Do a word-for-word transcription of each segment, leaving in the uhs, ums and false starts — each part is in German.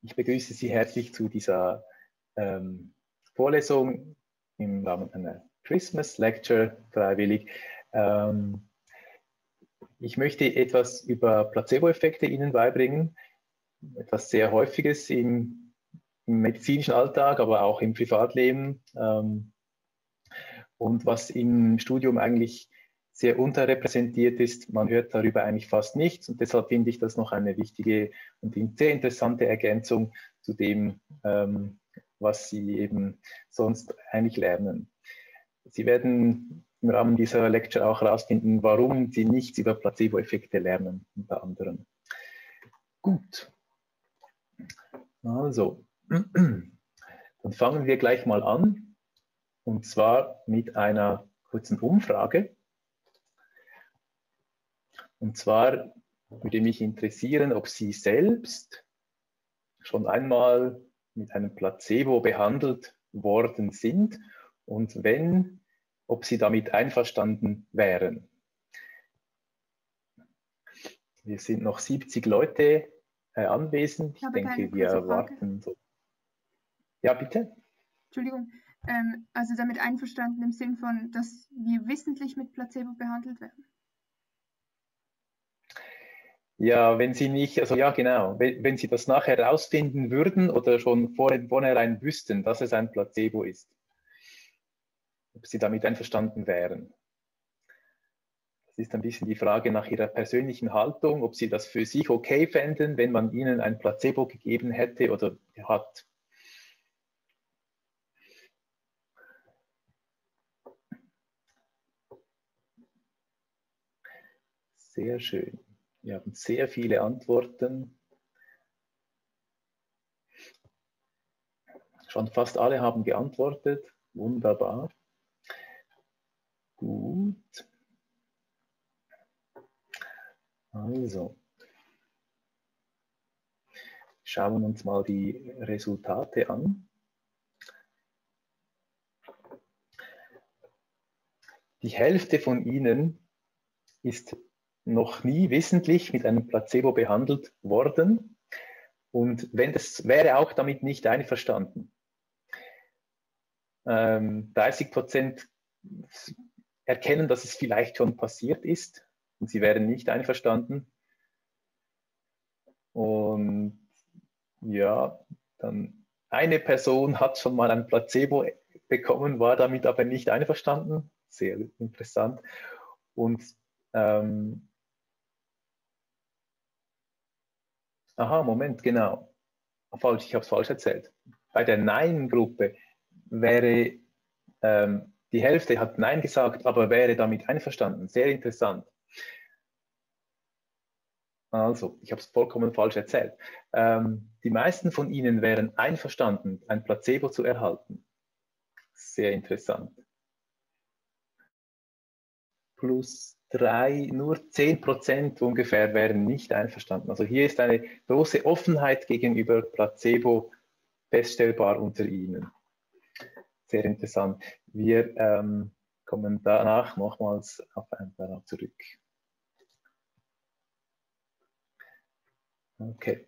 Ich begrüße Sie herzlich zu dieser ähm, Vorlesung im Rahmen einer Christmas Lecture, freiwillig. Ähm, ich möchte etwas über Placebo-Effekte Ihnen beibringen, etwas sehr Häufiges im, im medizinischen Alltag, aber auch im Privatleben ähm, und was im Studium eigentlich sehr unterrepräsentiert ist. Man hört darüber eigentlich fast nichts und deshalb finde ich das noch eine wichtige und sehr interessante Ergänzung zu dem, ähm, was Sie eben sonst eigentlich lernen. Sie werden im Rahmen dieser Lecture auch herausfinden, warum Sie nichts über Placebo-Effekte lernen, unter anderem. Gut, also, dann fangen wir gleich mal an, und zwar mit einer kurzen Umfrage. Und zwar würde mich interessieren, ob Sie selbst schon einmal mit einem Placebo behandelt worden sind und wenn, ob Sie damit einverstanden wären. Wir sind noch siebzig Leute äh, anwesend. Ich, ich denke, wir erwarten so. Ja, bitte? Entschuldigung, ähm, also damit einverstanden im Sinn von, dass wir wissentlich mit Placebo behandelt werden? Ja, wenn Sie nicht, also ja genau, wenn, wenn Sie das nachher herausfinden würden oder schon vor, vornherein wüssten, dass es ein Placebo ist, ob Sie damit einverstanden wären. Das ist ein bisschen die Frage nach Ihrer persönlichen Haltung, ob Sie das für sich okay fänden, wenn man Ihnen ein Placebo gegeben hätte oder hat. Sehr schön. Wir haben sehr viele Antworten. Schon fast alle haben geantwortet. Wunderbar. Gut. Also, schauen wir uns mal die Resultate an. Die Hälfte von Ihnen ist noch nie wissentlich mit einem Placebo behandelt worden und wenn das wäre auch damit nicht einverstanden. Ähm, dreißig Prozent erkennen, dass es vielleicht schon passiert ist und sie wären nicht einverstanden. Und ja, dann eine Person hat schon mal ein Placebo bekommen, war damit aber nicht einverstanden. Sehr interessant. Und ähm, aha, Moment, genau. Falsch, ich habe es falsch erzählt. Bei der Nein-Gruppe wäre ähm, die Hälfte hat Nein gesagt, aber wäre damit einverstanden. Sehr interessant. Also, ich habe es vollkommen falsch erzählt. Ähm, die meisten von Ihnen wären einverstanden, ein Placebo zu erhalten. Sehr interessant. Plus drei, nur zehn Prozent ungefähr wären nicht einverstanden. Also hier ist eine große Offenheit gegenüber Placebo feststellbar unter Ihnen. Sehr interessant. Wir ähm, kommen danach nochmals auf ein paar zurück. Okay.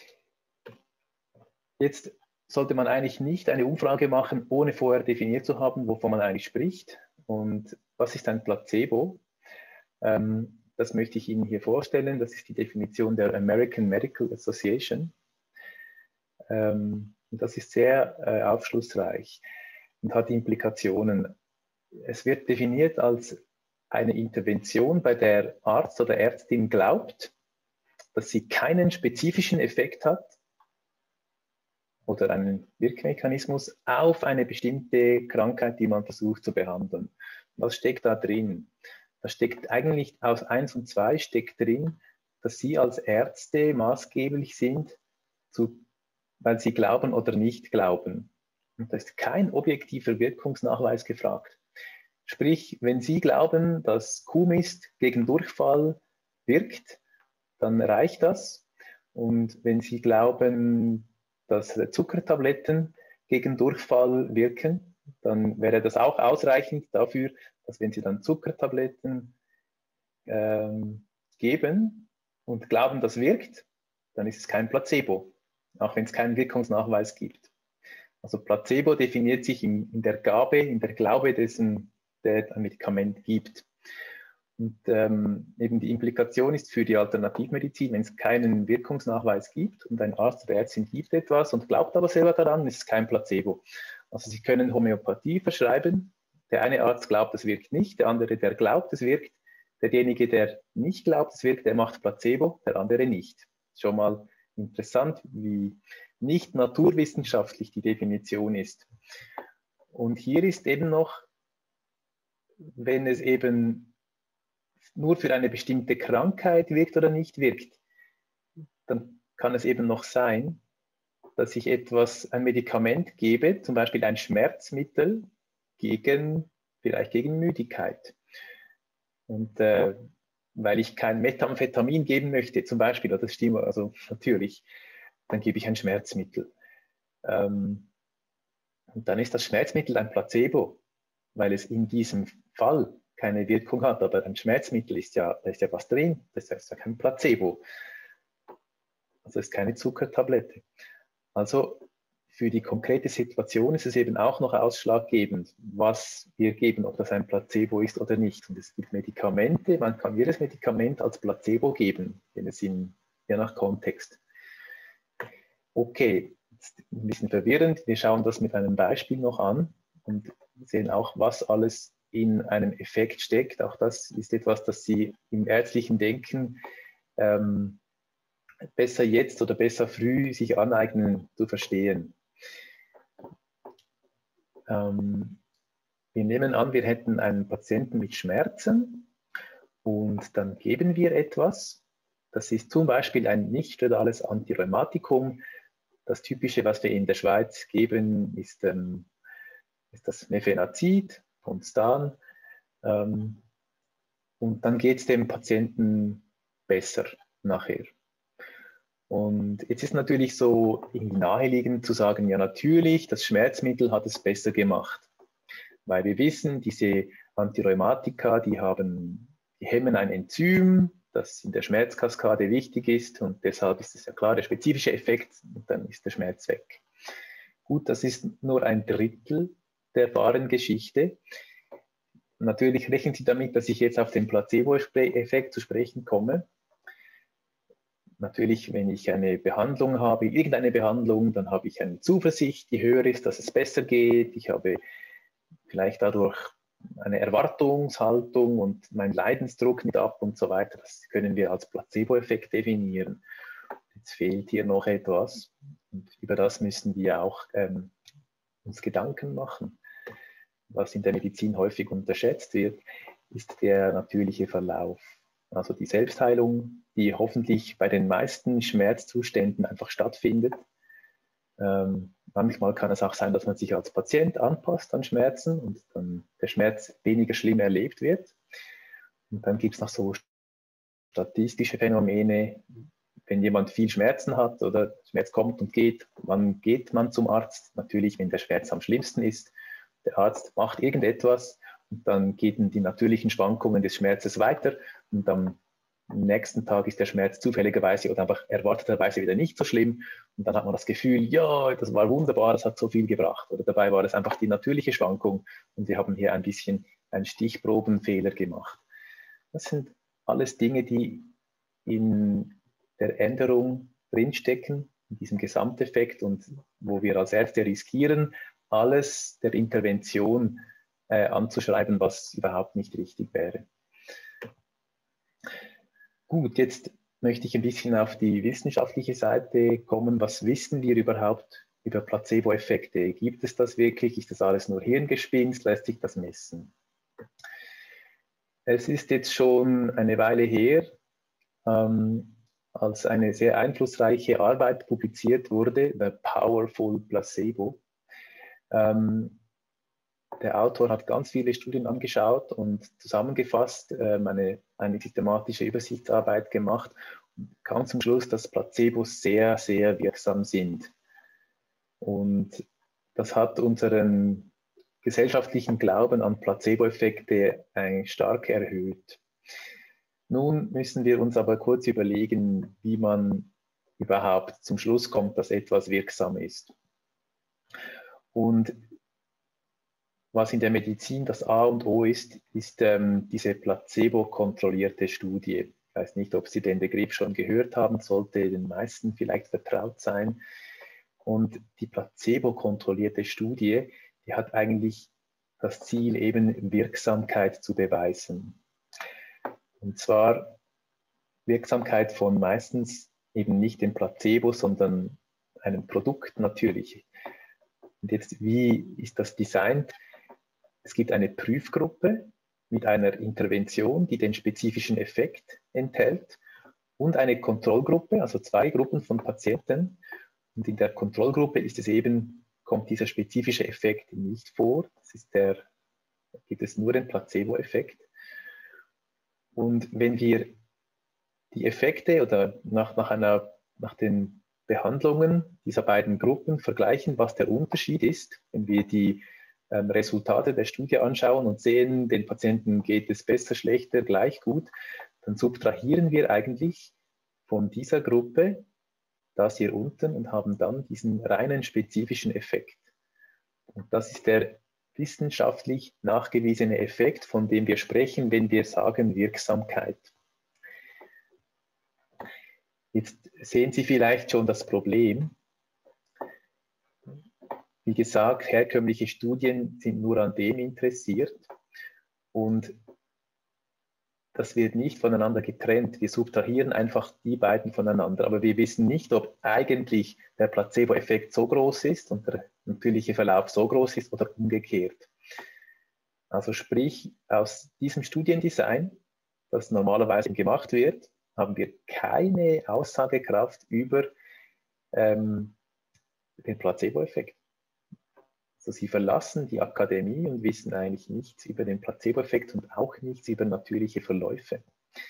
Jetzt sollte man eigentlich nicht eine Umfrage machen, ohne vorher definiert zu haben, wovon man eigentlich spricht. Und was ist ein Placebo? Ähm, das möchte ich Ihnen hier vorstellen. Das ist die Definition der American Medical Association. Ähm, und das ist sehr äh, aufschlussreich und hat Implikationen. Es wird definiert als eine Intervention, bei der Arzt oder Ärztin glaubt, dass sie keinen spezifischen Effekt hat oder einen Wirkmechanismus auf eine bestimmte Krankheit, die man versucht zu behandeln. Was steckt da drin? Da steckt eigentlich aus eins und zwei steckt drin, dass Sie als Ärzte maßgeblich sind, zu, weil Sie glauben oder nicht glauben. Und da ist kein objektiver Wirkungsnachweis gefragt. Sprich, wenn Sie glauben, dass Kuhmist gegen Durchfall wirkt, dann reicht das. Und wenn Sie glauben, dass Zuckertabletten gegen Durchfall wirken, dann wäre das auch ausreichend dafür, dass wenn Sie dann Zuckertabletten ähm, geben und glauben, das wirkt, dann ist es kein Placebo. auch wenn es keinen Wirkungsnachweis gibt. Also Placebo definiert sich in, in der Gabe, in der Glaube dessen, der ein Medikament gibt. Und ähm, eben die Implikation ist für die Alternativmedizin, wenn es keinen Wirkungsnachweis gibt und ein Arzt oder Ärztin gibt etwas und glaubt aber selber daran, ist es kein Placebo. Also Sie können Homöopathie verschreiben. Der eine Arzt glaubt, es wirkt nicht, der andere, der glaubt, es wirkt. Derjenige, der nicht glaubt, es wirkt, der macht Placebo, der andere nicht. Schon mal interessant, wie nicht naturwissenschaftlich die Definition ist. Und hier ist eben noch, wenn es eben nur für eine bestimmte Krankheit wirkt oder nicht wirkt, dann kann es eben noch sein, dass ich etwas, ein Medikament gebe, zum Beispiel ein Schmerzmittel gegen, vielleicht gegen Müdigkeit. Und äh, weil ich kein Methamphetamin geben möchte, zum Beispiel, das stimmt, also natürlich, dann gebe ich ein Schmerzmittel. Ähm, und dann ist das Schmerzmittel ein Placebo, weil es in diesem Fall keine Wirkung hat, aber ein Schmerzmittel ist ja, da ist ja was drin, das ist ja kein Placebo. Also ist keine Zuckertablette. Also für die konkrete Situation ist es eben auch noch ausschlaggebend, was wir geben, ob das ein Placebo ist oder nicht. Und es gibt Medikamente, man kann jedes Medikament als Placebo geben, wenn es in, je nach Kontext. Okay, jetzt ein bisschen verwirrend. Wir schauen das mit einem Beispiel noch an und sehen auch, was alles in einem Effekt steckt. Auch das ist etwas, das Sie im ärztlichen Denken ähm, besser jetzt oder besser früh sich aneignen zu verstehen. Ähm, wir nehmen an, wir hätten einen Patienten mit Schmerzen und dann geben wir etwas. Das ist zum Beispiel ein nicht-stödales Antirheumatikum. Das Typische, was wir in der Schweiz geben, ist, ähm, ist das Mefenazid von Stan. Ähm, und dann geht es dem Patienten besser nachher. Und jetzt ist natürlich so irgendwie naheliegend zu sagen, ja natürlich, das Schmerzmittel hat es besser gemacht. Weil wir wissen, diese Antirheumatika, die, haben, die hemmen ein Enzym, das in der Schmerzkaskade wichtig ist und deshalb ist es ja klar der spezifische Effekt und dann ist der Schmerz weg. Gut, das ist nur ein Drittel der wahren Geschichte. Natürlich rechnen Sie damit, dass ich jetzt auf den Placebo-Effekt zu sprechen komme. Natürlich, wenn ich eine Behandlung habe, irgendeine Behandlung, dann habe ich eine Zuversicht, die höher ist, dass es besser geht. Ich habe vielleicht dadurch eine Erwartungshaltung und mein Leidensdruck nimmt ab und so weiter. Das können wir als Placebo-Effekt definieren. Jetzt fehlt hier noch etwas und über das müssen wir auch ähm, uns Gedanken machen. Was in der Medizin häufig unterschätzt wird, ist der natürliche Verlauf. Also die Selbstheilung, die hoffentlich bei den meisten Schmerzzuständen einfach stattfindet. Ähm, manchmal kann es auch sein, dass man sich als Patient anpasst an Schmerzen und dann der Schmerz weniger schlimm erlebt wird. Und dann gibt es noch so statistische Phänomene, wenn jemand viel Schmerzen hat oder Schmerz kommt und geht, wann geht man zum Arzt? Natürlich, wenn der Schmerz am schlimmsten ist. Der Arzt macht irgendetwas und dann gehen die natürlichen Schwankungen des Schmerzes weiter und am nächsten Tag ist der Schmerz zufälligerweise oder einfach erwarteterweise wieder nicht so schlimm und dann hat man das Gefühl, ja, das war wunderbar, das hat so viel gebracht. Oder dabei war es einfach die natürliche Schwankung und wir haben hier ein bisschen einen Stichprobenfehler gemacht. Das sind alles Dinge, die in der Änderung drinstecken, in diesem Gesamteffekt und wo wir als Ärzte riskieren, alles der Intervention äh, anzuschreiben, was überhaupt nicht richtig wäre. Gut, jetzt möchte ich ein bisschen auf die wissenschaftliche Seite kommen. Was wissen wir überhaupt über Placebo-Effekte? Gibt es das wirklich? Ist das alles nur Hirngespinst? Lässt sich das messen? Es ist jetzt schon eine Weile her, ähm, als eine sehr einflussreiche Arbeit publiziert wurde, The Powerful Placebo. Ähm, der Autor hat ganz viele Studien angeschaut und zusammengefasst ähm, eine, eine systematische Übersichtsarbeit gemacht und kam zum Schluss, dass Placebos sehr, sehr wirksam sind. Und das hat unseren gesellschaftlichen Glauben an Placebo-Effekte eigentlich stark erhöht. Nun müssen wir uns aber kurz überlegen, wie man überhaupt zum Schluss kommt, dass etwas wirksam ist. Und was in der Medizin das A und O ist, ist ähm, diese placebo-kontrollierte Studie. Ich weiß nicht, ob Sie den Begriff schon gehört haben, sollte den meisten vielleicht vertraut sein. Und die placebo-kontrollierte Studie, die hat eigentlich das Ziel, eben Wirksamkeit zu beweisen. Und zwar Wirksamkeit von meistens eben nicht dem Placebo, sondern einem Produkt natürlich. Und jetzt, wie ist das designt? Es gibt eine Prüfgruppe mit einer Intervention, die den spezifischen Effekt enthält, und eine Kontrollgruppe, also zwei Gruppen von Patienten. Und in der Kontrollgruppe ist es eben, kommt dieser spezifische Effekt nicht vor. Das ist der, da gibt es nur den Placebo-Effekt. Und wenn wir die Effekte oder nach, nach, einer, nach den Behandlungen dieser beiden Gruppen vergleichen, was der Unterschied ist, wenn wir die ähm, Resultate der Studie anschauen und sehen, den Patienten geht es besser, schlechter, gleich gut, dann subtrahieren wir eigentlich von dieser Gruppe das hier unten und haben dann diesen reinen spezifischen Effekt. Und das ist der wissenschaftlich nachgewiesene Effekt, von dem wir sprechen, wenn wir sagen Wirksamkeit. Jetzt sehen Sie vielleicht schon das Problem. Wie gesagt, herkömmliche Studien sind nur an dem interessiert und das wird nicht voneinander getrennt. Wir subtrahieren einfach die beiden voneinander, aber wir wissen nicht, ob eigentlich der Placebo-Effekt so groß ist und der natürliche Verlauf so groß ist oder umgekehrt. Also sprich, aus diesem Studiendesign, das normalerweise gemacht wird, haben wir keine Aussagekraft über ähm, den Placebo-Effekt. Also Sie verlassen die Akademie und wissen eigentlich nichts über den Placebo-Effekt und auch nichts über natürliche Verläufe.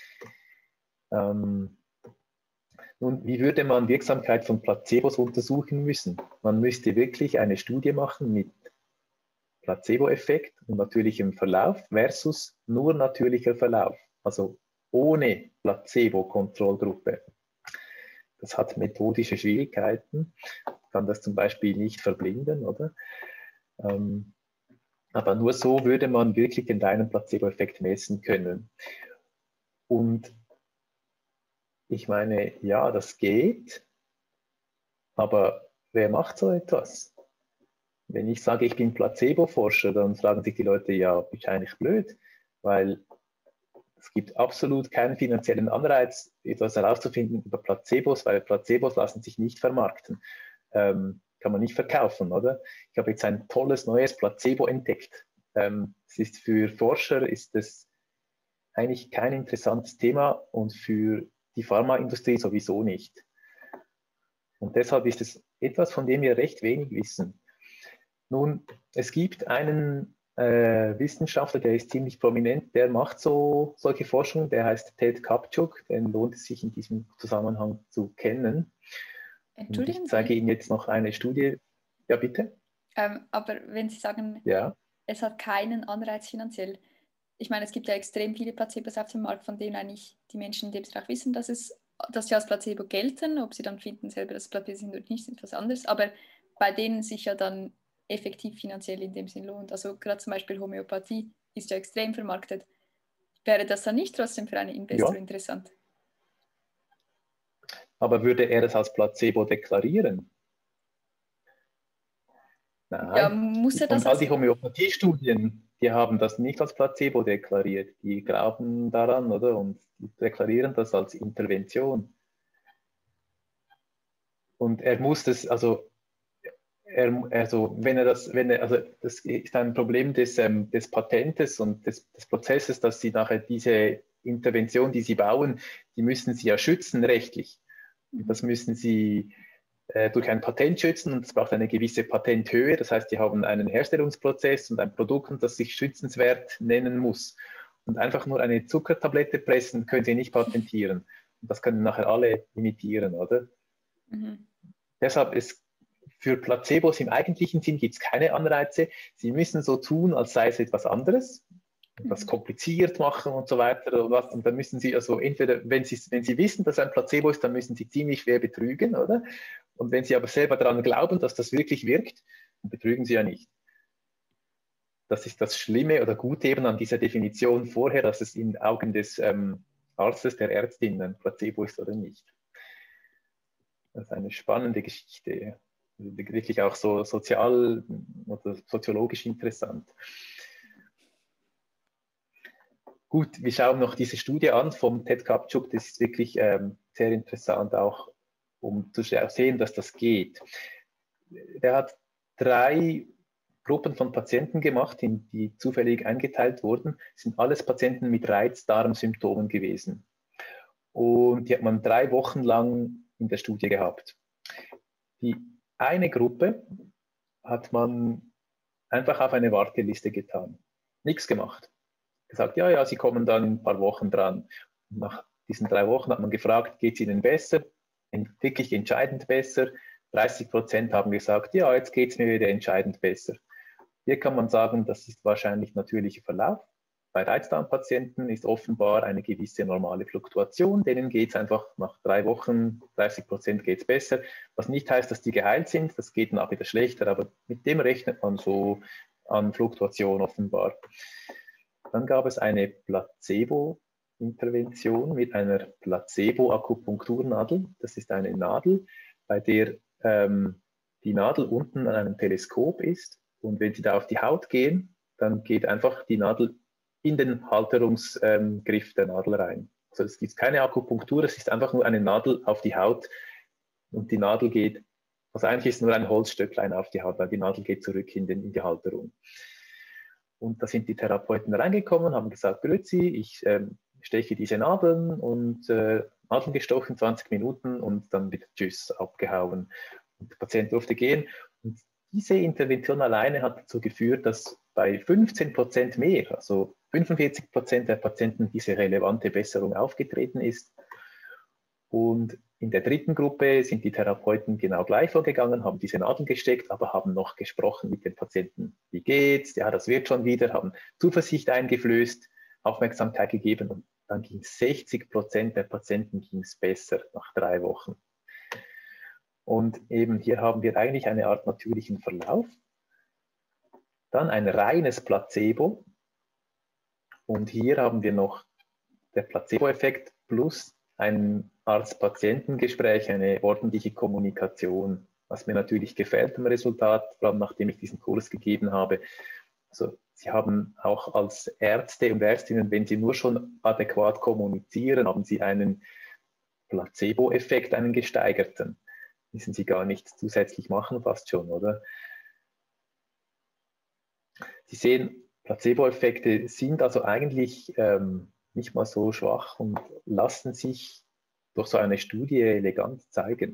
Ähm, nun, wie würde man Wirksamkeit von Placebos untersuchen müssen? Man müsste wirklich eine Studie machen mit Placebo-Effekt und natürlichem Verlauf versus nur natürlicher Verlauf, also ohne Placebo-Kontrollgruppe. Das hat methodische Schwierigkeiten, kann das zum Beispiel nicht verblinden, oder? Ähm, aber nur so würde man wirklich den reinen Placebo-Effekt messen können. Und ich meine, ja, das geht, aber wer macht so etwas? Wenn ich sage, ich bin Placebo-Forscher, dann fragen sich die Leute, ja, bin ich eigentlich blöd, weil es gibt absolut keinen finanziellen Anreiz, etwas herauszufinden über Placebos, weil Placebos lassen sich nicht vermarkten. Ähm, kann man nicht verkaufen, oder? Ich habe jetzt ein tolles neues Placebo entdeckt. Ähm, es ist für Forscher ist es eigentlich kein interessantes Thema und für die Pharmaindustrie sowieso nicht. Und deshalb ist es etwas, von dem wir recht wenig wissen. Nun, es gibt einen äh, Wissenschaftler, der ist ziemlich prominent, der macht so solche Forschung, der heißt Ted Kaptchuk, den lohnt es sich in diesem Zusammenhang zu kennen. Entschuldigen ich zeige Sie. Ihnen jetzt noch eine Studie. Ja, bitte? Ähm, aber wenn Sie sagen, ja. es hat keinen Anreiz finanziell, ich meine, es gibt ja extrem viele Placebos auf dem Markt, von denen eigentlich die Menschen in dem Sinne auch wissen, dass, es, dass sie als Placebo gelten. Ob sie dann finden selber, dass es Placebo sind oder nicht, ist etwas anderes. Aber bei denen sich ja dann effektiv finanziell in dem Sinn lohnt. Also gerade zum Beispiel Homöopathie ist ja extrem vermarktet. Wäre das dann nicht trotzdem für einen Investor ja. interessant? Aber würde er es als Placebo deklarieren? Nein. Ja, muss er das Und all die Homöopathiestudien, die haben das nicht als Placebo deklariert. Die glauben daran, oder? Und die deklarieren das als Intervention. Und er muss das, also, er, also wenn er das, wenn er, also das ist ein Problem des, ähm, des Patentes und des, des Prozesses, dass sie nachher diese Intervention, die sie bauen, die müssen sie ja schützen rechtlich. Und das müssen sie äh, durch ein Patent schützen und es braucht eine gewisse Patenthöhe. Das heißt, die haben einen Herstellungsprozess und ein Produkt, das sich schützenswert nennen muss. Und einfach nur eine Zuckertablette pressen können sie nicht patentieren. Und das können nachher alle imitieren, oder? Mhm. Deshalb ist für Placebos im eigentlichen Sinn gibt es keine Anreize. Sie müssen so tun, als sei es etwas anderes. das kompliziert machen und so weiter. Und, was, und dann müssen Sie also entweder, wenn Sie, wenn Sie wissen, dass ein Placebo ist, dann müssen Sie ziemlich schwer betrügen, oder? Und wenn Sie aber selber daran glauben, dass das wirklich wirkt, dann betrügen Sie ja nicht. Das ist das Schlimme oder Gute eben an dieser Definition vorher, dass es in Augen des ähm, Arztes, der Ärztin ein Placebo ist oder nicht. Das ist eine spannende Geschichte. Wirklich auch so sozial oder soziologisch interessant. Gut, wir schauen noch diese Studie an vom Ted Kaptchuk. Das ist wirklich ähm, sehr interessant, auch um zu sehen, dass das geht. Der hat drei Gruppen von Patienten gemacht, in die zufällig eingeteilt wurden. Das sind alles Patienten mit Reizdarmsymptomen gewesen. Und die hat man drei Wochen lang in der Studie gehabt. Die eine Gruppe hat man einfach auf eine Warteliste getan. Nichts gemacht. Gesagt, ja, ja, Sie kommen dann in ein paar Wochen dran. Und nach diesen drei Wochen hat man gefragt, geht es Ihnen besser? Wirklich entscheidend besser. dreißig Prozent haben gesagt, ja, jetzt geht es mir wieder entscheidend besser. Hier kann man sagen, das ist wahrscheinlich natürlicher Verlauf. Bei Reizdarmpatienten ist offenbar eine gewisse normale Fluktuation. Denen geht es einfach nach drei Wochen, dreißig Prozent geht es besser. Was nicht heißt, dass die geheilt sind, das geht dann auch wieder schlechter, aber mit dem rechnet man so an Fluktuation offenbar. Dann gab es eine Placebo-Intervention mit einer Placebo-Akupunkturnadel. Das ist eine Nadel, bei der ähm, die Nadel unten an einem Teleskop ist. Und wenn Sie da auf die Haut gehen, dann geht einfach die Nadel in den Halterungsgriff ähm, der Nadel rein. Also es ist keine Akupunktur, es ist einfach nur eine Nadel auf die Haut. Und die Nadel geht, also eigentlich ist nur ein Holzstöcklein auf die Haut, weil die Nadel geht zurück in, den, in die Halterung. Und da sind die Therapeuten reingekommen, haben gesagt, grüezi, ich ähm, steche diese Nadeln und äh, Nadeln gestochen, zwanzig Minuten und dann wieder tschüss, abgehauen. Und der Patient durfte gehen. Und diese Intervention alleine hat dazu geführt, dass bei fünfzehn Prozent mehr, also fünfundvierzig Prozent der Patienten, diese relevante Besserung aufgetreten ist. Und in der dritten Gruppe sind die Therapeuten genau gleich vorgegangen, haben diese Nadeln gesteckt, aber haben noch gesprochen mit den Patienten. Wie geht's? Ja, das wird schon wieder, haben Zuversicht eingeflößt, Aufmerksamkeit gegeben und dann ging es sechzig Prozent der Patienten ging es besser nach drei Wochen. Und eben hier haben wir eigentlich eine Art natürlichen Verlauf. Dann ein reines Placebo. Und hier haben wir noch der Placebo-Effekt plus ein Arzt-Patienten-Gespräch, eine ordentliche Kommunikation, was mir natürlich gefällt im Resultat, vor allem nachdem ich diesen Kurs gegeben habe. Also Sie haben auch als Ärzte und Ärztinnen, wenn Sie nur schon adäquat kommunizieren, haben Sie einen Placebo-Effekt, einen gesteigerten. Müssen Sie gar nichts zusätzlich machen, fast schon, oder? Sie sehen, Placebo-Effekte sind also eigentlich ähm, nicht mal so schwach und lassen sich durch so eine Studie elegant zeigen.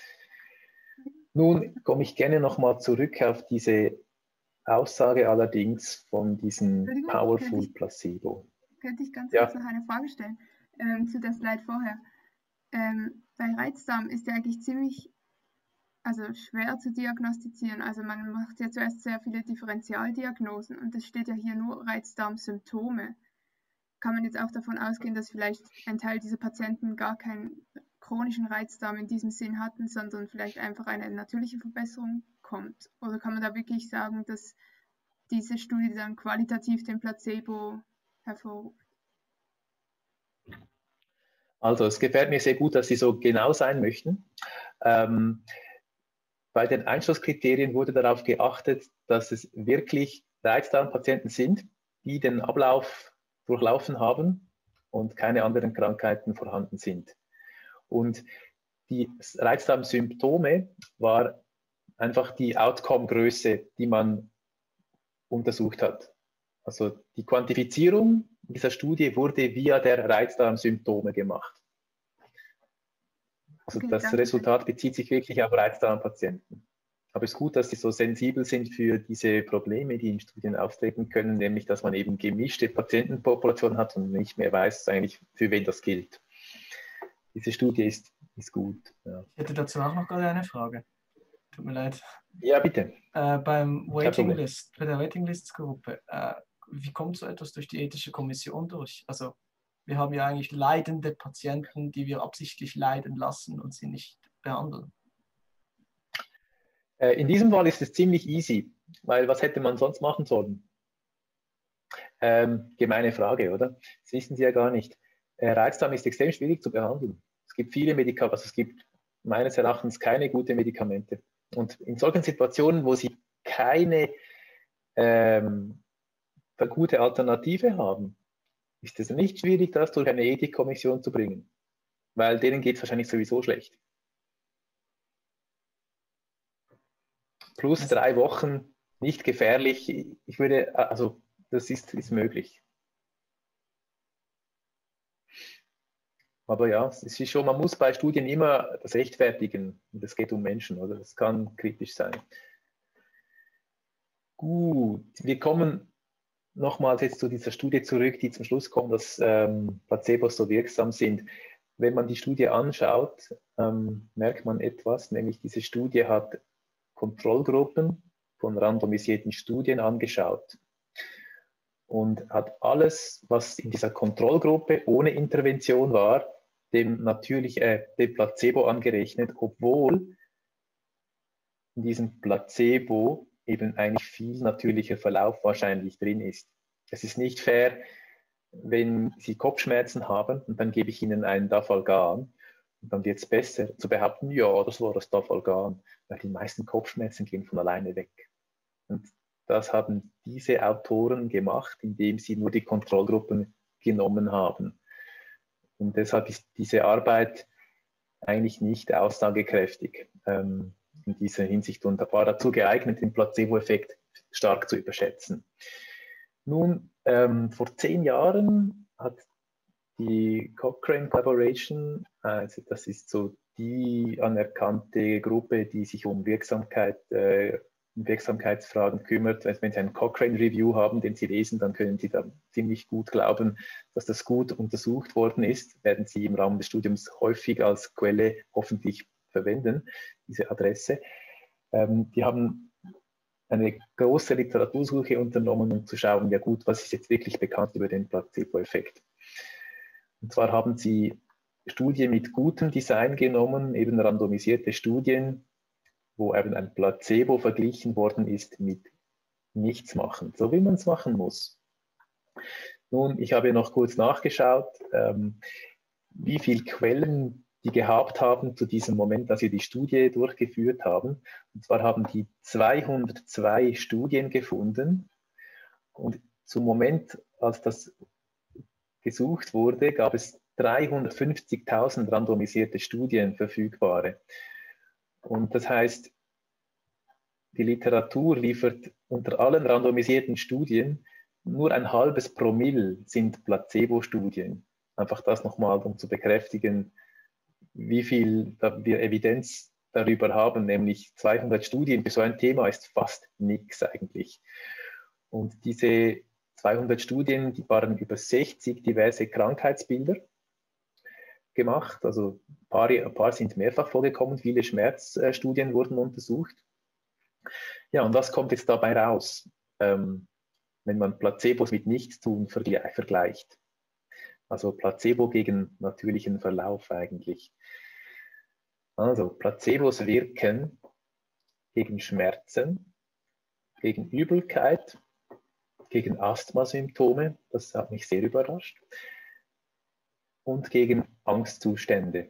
Nun komme ich gerne nochmal zurück auf diese Aussage allerdings von diesem Powerful ich, Placebo. Könnte ich ganz ja. kurz noch eine Frage stellen ähm, zu der Slide vorher? Ähm, bei Reizdarm ist ja eigentlich ziemlich also schwer zu diagnostizieren. Also man macht ja zuerst sehr viele Differentialdiagnosen und es steht ja hier nur Reizdarmsymptome. Kann man jetzt auch davon ausgehen, dass vielleicht ein Teil dieser Patienten gar keinen chronischen Reizdarm in diesem Sinn hatten, sondern vielleicht einfach eine natürliche Verbesserung kommt? Oder kann man da wirklich sagen, dass diese Studie dann qualitativ den Placebo hervorruft? Also es gefällt mir sehr gut, dass Sie so genau sein möchten. Ähm, bei den Einschlusskriterien wurde darauf geachtet, dass es wirklich Reizdarmpatienten sind, die den Ablauf durchlaufen haben und keine anderen Krankheiten vorhanden sind. Und die Reizdarmsymptome war einfach die Outcome-Größe, die man untersucht hat. Also die Quantifizierung dieser Studie wurde via der Reizdarmsymptome gemacht. Also Okay, das danke. Resultat bezieht sich wirklich auf Reizdarmpatienten. Aber es ist gut, dass Sie so sensibel sind für diese Probleme, die in Studien auftreten können, nämlich dass man eben gemischte Patientenpopulationen hat und nicht mehr weiß eigentlich, für wen das gilt. Diese Studie ist, ist gut. Ja. Ich hätte dazu auch noch gerade eine Frage. Tut mir leid. Ja, bitte. Äh, beim Waiting List, bei der Waiting List Gruppe, äh, wie kommt so etwas durch die ethische Kommission durch? Also wir haben ja eigentlich leidende Patienten, die wir absichtlich leiden lassen und sie nicht behandeln. In diesem Fall ist es ziemlich easy, weil was hätte man sonst machen sollen? Ähm, gemeine Frage, oder? Das wissen Sie ja gar nicht. Äh, Reizdarm ist extrem schwierig zu behandeln. Es gibt viele Medikamente, also es gibt meines Erachtens keine guten Medikamente. Und in solchen Situationen, wo Sie keine ähm, gute Alternative haben, ist es nicht schwierig, das durch eine Ethikkommission zu bringen, weil denen geht es wahrscheinlich sowieso schlecht. Plus drei Wochen, nicht gefährlich. Ich würde, also das ist, ist möglich. Aber ja, es ist schon, man muss bei Studien immer das rechtfertigen. Und es geht um Menschen, oder? Das kann kritisch sein. Gut, wir kommen nochmals jetzt zu dieser Studie zurück, die zum Schluss kommt, dass ähm, Placebos so wirksam sind. Wenn man die Studie anschaut, ähm, merkt man etwas, nämlich diese Studie hat Kontrollgruppen von randomisierten Studien angeschaut und hat alles, was in dieser Kontrollgruppe ohne Intervention war, dem natürlich äh, dem Placebo angerechnet, obwohl in diesem Placebo eben eigentlich viel natürlicher Verlauf wahrscheinlich drin ist. Es ist nicht fair, wenn Sie Kopfschmerzen haben und dann gebe ich Ihnen einen Dafalgan und dann wird es besser, zu behaupten, ja, das war das Dafalgan, weil die meisten Kopfschmerzen gehen von alleine weg. Und das haben diese Autoren gemacht, indem sie nur die Kontrollgruppen genommen haben. Und deshalb ist diese Arbeit eigentlich nicht aussagekräftig ähm, in dieser Hinsicht und war dazu geeignet, den Placebo-Effekt stark zu überschätzen. Nun, ähm, vor zehn Jahren hat die Cochrane Collaboration, also das ist so die anerkannte Gruppe, die sich um Wirksamkeit, äh, Wirksamkeitsfragen kümmert. Wenn Sie einen Cochrane Review haben, den Sie lesen, dann können Sie da ziemlich gut glauben, dass das gut untersucht worden ist. Werden Sie im Rahmen des Studiums häufig als Quelle hoffentlich verwenden, diese Adresse. Ähm, die haben eine große Literatursuche unternommen, um zu schauen, ja gut, was ist jetzt wirklich bekannt über den Placebo-Effekt. Und zwar haben sie Studien mit gutem Design genommen, eben randomisierte Studien, wo eben ein Placebo verglichen worden ist mit nichts machen, so wie man es machen muss. Nun, ich habe noch kurz nachgeschaut, ähm, wie viele Quellen die gehabt haben zu diesem Moment, dass wir die Studie durchgeführt haben. Und zwar haben die zweihundertzwei Studien gefunden. Und zum Moment, als das gesucht wurde, gab es dreihundertfünfzigtausend randomisierte Studien verfügbare. Und das heißt, die Literatur liefert unter allen randomisierten Studien nur ein halbes Promille sind Placebo-Studien. Einfach das nochmal, um zu bekräftigen, wie viel wir Evidenz darüber haben, nämlich zweihundert Studien für so ein Thema ist fast nichts eigentlich. Und diese zweihundert Studien, die waren über sechzig diverse Krankheitsbilder gemacht, also ein paar, ein paar sind mehrfach vorgekommen, viele Schmerzstudien wurden untersucht. Ja, und was kommt jetzt dabei raus, ähm, wenn man Placebos mit Nichtstun vergleicht? Also Placebo gegen natürlichen Verlauf eigentlich. Also Placebos wirken gegen Schmerzen, gegen Übelkeit, gegen Asthmasymptome, das hat mich sehr überrascht, und gegen Angstzustände.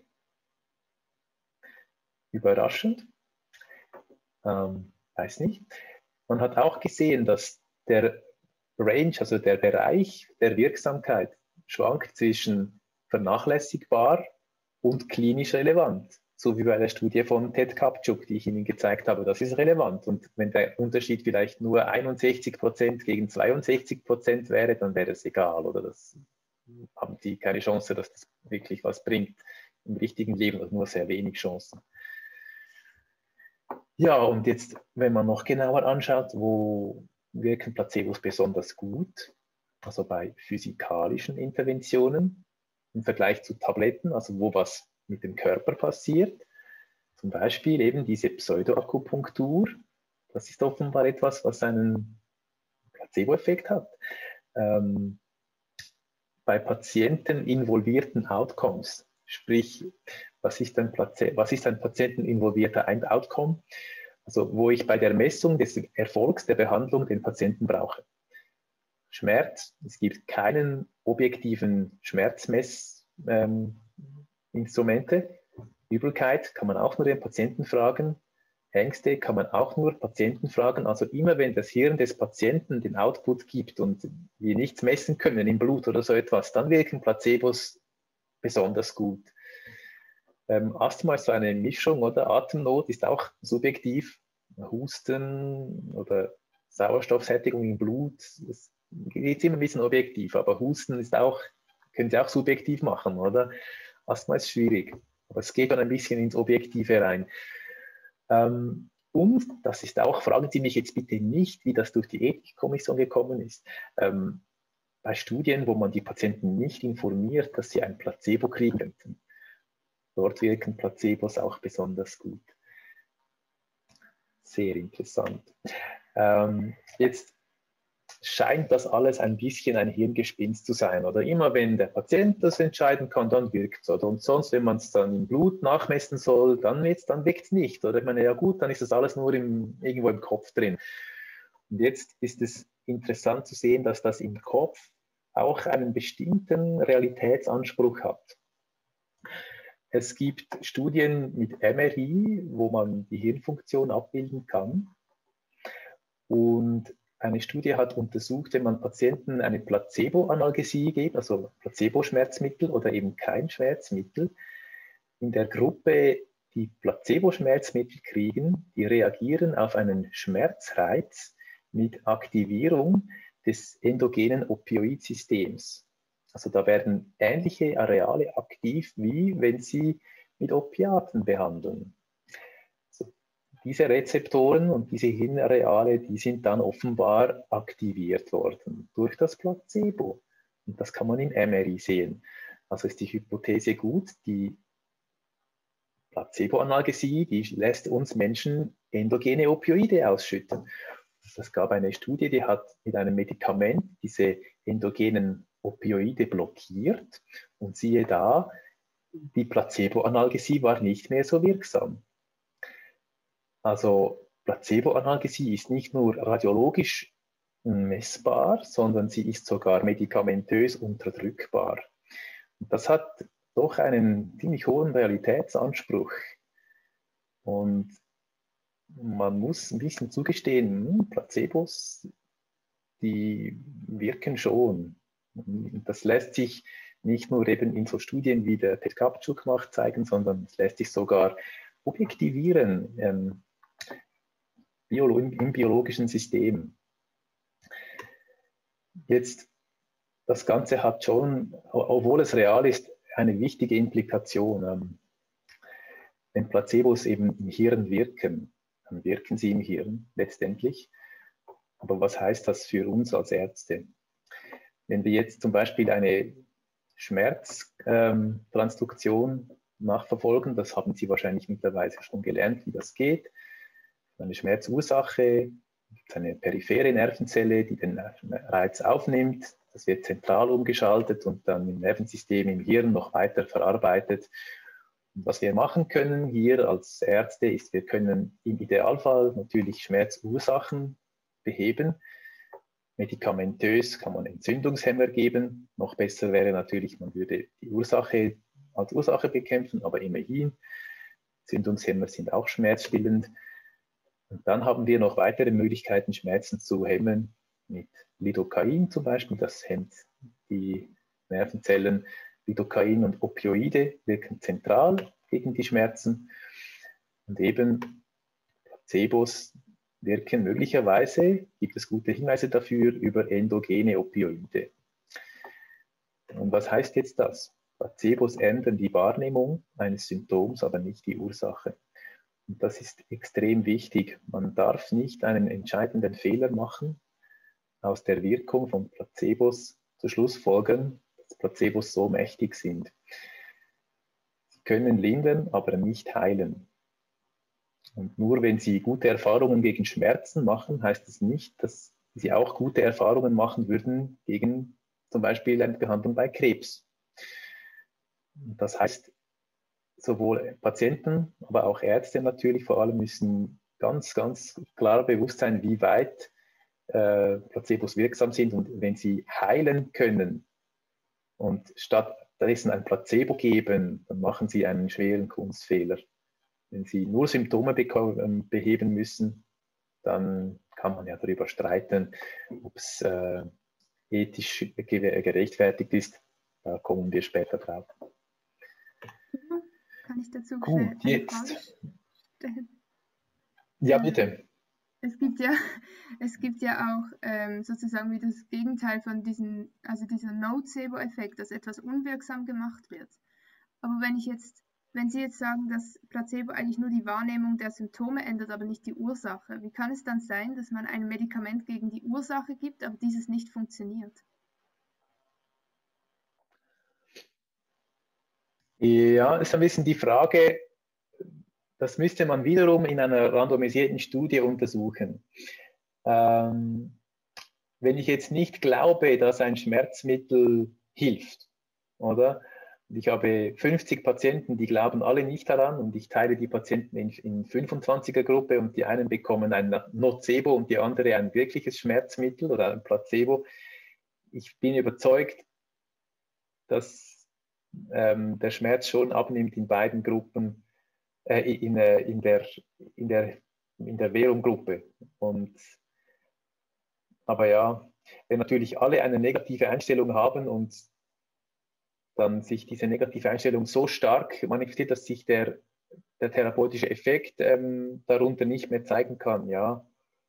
Überraschend? Ähm, weiß nicht. Man hat auch gesehen, dass der Range, also der Bereich der Wirksamkeit, schwankt zwischen vernachlässigbar und klinisch relevant. So wie bei der Studie von Ted Kaptchuk, die ich Ihnen gezeigt habe, das ist relevant. Und wenn der Unterschied vielleicht nur einundsechzig Prozent gegen zweiundsechzig Prozent wäre, dann wäre es egal. Oder das haben die keine Chance, dass das wirklich was bringt im richtigen Leben, also nur sehr wenig Chancen. Ja, und jetzt, wenn man noch genauer anschaut, wo wirken Placebos besonders gut, also bei physikalischen Interventionen im Vergleich zu Tabletten, also wo was mit dem Körper passiert, zum Beispiel eben diese Pseudoakupunktur, das ist offenbar etwas, was einen Placebo-Effekt hat. ähm, bei Patienten involvierten Outcomes, sprich, was ist ein, was ist ein patienteninvolvierter Outcome, also wo ich bei der Messung des Erfolgs der Behandlung den Patienten brauche. Schmerz, es gibt keinen objektiven Schmerzmessinstrumente. Ähm, Übelkeit kann man auch nur den Patienten fragen. Ängste kann man auch nur Patienten fragen. Also immer wenn das Hirn des Patienten den Output gibt und wir nichts messen können im Blut oder so etwas, dann wirken Placebos besonders gut. Ähm, Asthma ist so eine Mischung, oder? Atemnot ist auch subjektiv. Husten oder Sauerstoffsättigung im Blut, das geht immer ein bisschen objektiv, aber Husten ist auch, können Sie auch subjektiv machen, oder? Asthma ist schwierig, aber es geht dann ein bisschen ins Objektive rein. Ähm, und das ist auch, fragen Sie mich jetzt bitte nicht, wie das durch die Ethikkommission gekommen ist. Ähm, bei Studien, wo man die Patienten nicht informiert, dass sie ein Placebo kriegen könnten, dort wirken Placebos auch besonders gut. Sehr interessant. Ähm, jetzt scheint das alles ein bisschen ein Hirngespinst zu sein. Oder immer wenn der Patient das entscheiden kann, dann wirkt es. Oder und sonst, wenn man es dann im Blut nachmessen soll, dann, dann wirkt es nicht. Oder ich meine, ja gut, dann ist das alles nur im, irgendwo im Kopf drin. Und jetzt ist es interessant zu sehen, dass das im Kopf auch einen bestimmten Realitätsanspruch hat. Es gibt Studien mit M R I, wo man die Hirnfunktion abbilden kann. Und eine Studie hat untersucht, wenn man Patienten eine Placebo-Analgesie gibt, also Placebo-Schmerzmittel oder eben kein Schmerzmittel, in der Gruppe, die Placebo-Schmerzmittel kriegen, die reagieren auf einen Schmerzreiz mit Aktivierung des endogenen Opioidsystems. Also da werden ähnliche Areale aktiv, wie wenn sie mit Opiaten behandeln. Diese Rezeptoren und diese Hirnareale, die sind dann offenbar aktiviert worden durch das Placebo. Und das kann man im M R I sehen. Also ist die Hypothese gut, die Placebo-Analgesie, die lässt uns Menschen endogene Opioide ausschütten. Es gab eine Studie, die hat mit einem Medikament diese endogenen Opioide blockiert. Und siehe da, die Placebo-Analgesie war nicht mehr so wirksam. Also Placebo-Analgesie ist nicht nur radiologisch messbar, sondern sie ist sogar medikamentös unterdrückbar. Und das hat doch einen ziemlich hohen Realitätsanspruch. Und man muss ein bisschen zugestehen, Placebos, die wirken schon. Und das lässt sich nicht nur eben in so Studien wie der Pet Kaptschuk macht zeigen, sondern es lässt sich sogar objektivieren ähm, Biolo im, im biologischen System. Jetzt, das Ganze hat schon, obwohl es real ist, eine wichtige Implikation. Ähm, wenn Placebos eben im Hirn wirken, dann wirken sie im Hirn letztendlich. Aber was heißt das für uns als Ärzte? Wenn wir jetzt zum Beispiel eine Schmerztransduktion ähm, nachverfolgen, das haben Sie wahrscheinlich mittlerweile schon gelernt, wie das geht. Eine Schmerzursache, eine periphere Nervenzelle, die den Reiz aufnimmt. Das wird zentral umgeschaltet und dann im Nervensystem im Hirn noch weiter verarbeitet. Und was wir machen können hier als Ärzte ist, wir können im Idealfall natürlich Schmerzursachen beheben. Medikamentös kann man Entzündungshemmer geben. Noch besser wäre natürlich, man würde die Ursache als Ursache bekämpfen, aber immerhin. Entzündungshemmer sind auch schmerzstillend. Und dann haben wir noch weitere Möglichkeiten, Schmerzen zu hemmen, mit Lidocain zum Beispiel, das hemmt die Nervenzellen. Lidocain und Opioide wirken zentral gegen die Schmerzen. Und eben Placebos wirken möglicherweise, gibt es gute Hinweise dafür, über endogene Opioide. Und was heißt jetzt das? Placebos ändern die Wahrnehmung eines Symptoms, aber nicht die Ursache. Und das ist extrem wichtig. Man darf nicht einen entscheidenden Fehler machen, aus der Wirkung von Placebos zu schlussfolgern, dass Placebos so mächtig sind. Sie können lindern, aber nicht heilen. Und nur wenn Sie gute Erfahrungen gegen Schmerzen machen, heißt es nicht, dass die sie auch gute Erfahrungen machen würden gegen zum Beispiel eine Behandlung bei Krebs. Das heißt, sowohl Patienten, aber auch Ärzte natürlich vor allem müssen ganz, ganz klar bewusst sein, wie weit äh, Placebos wirksam sind. Und wenn sie heilen können und stattdessen ein Placebo geben, dann machen sie einen schweren Kunstfehler. Wenn sie nur Symptome bekommen, beheben müssen, dann kann man ja darüber streiten, ob es äh, ethisch gerechtfertigt ist. Da kommen wir später drauf. Kann ich dazu Gut, eine jetzt. Frage stellen? Ja, bitte. Es gibt ja, es gibt ja auch ähm, sozusagen wie das Gegenteil von diesem, also dieser Nocebo-Effekt, dass etwas unwirksam gemacht wird. Aber wenn ich jetzt, wenn Sie jetzt sagen, dass Placebo eigentlich nur die Wahrnehmung der Symptome ändert, aber nicht die Ursache, wie kann es dann sein, dass man ein Medikament gegen die Ursache gibt, aber dieses nicht funktioniert? Ja, ist ein bisschen die Frage, das müsste man wiederum in einer randomisierten Studie untersuchen. Ähm, wenn ich jetzt nicht glaube, dass ein Schmerzmittel hilft, oder? Und ich habe fünfzig Patienten, die glauben alle nicht daran und ich teile die Patienten in, in fünfundzwanziger-Gruppe und die einen bekommen ein Nocebo und die andere ein wirkliches Schmerzmittel oder ein Placebo. Ich bin überzeugt, dass ähm, der Schmerz schon abnimmt in beiden Gruppen, äh, in, in, der, in, der, in der Verum-Gruppe. Und, aber ja, wenn natürlich alle eine negative Einstellung haben und dann sich diese negative Einstellung so stark manifestiert, dass sich der, der therapeutische Effekt ähm, darunter nicht mehr zeigen kann, ja,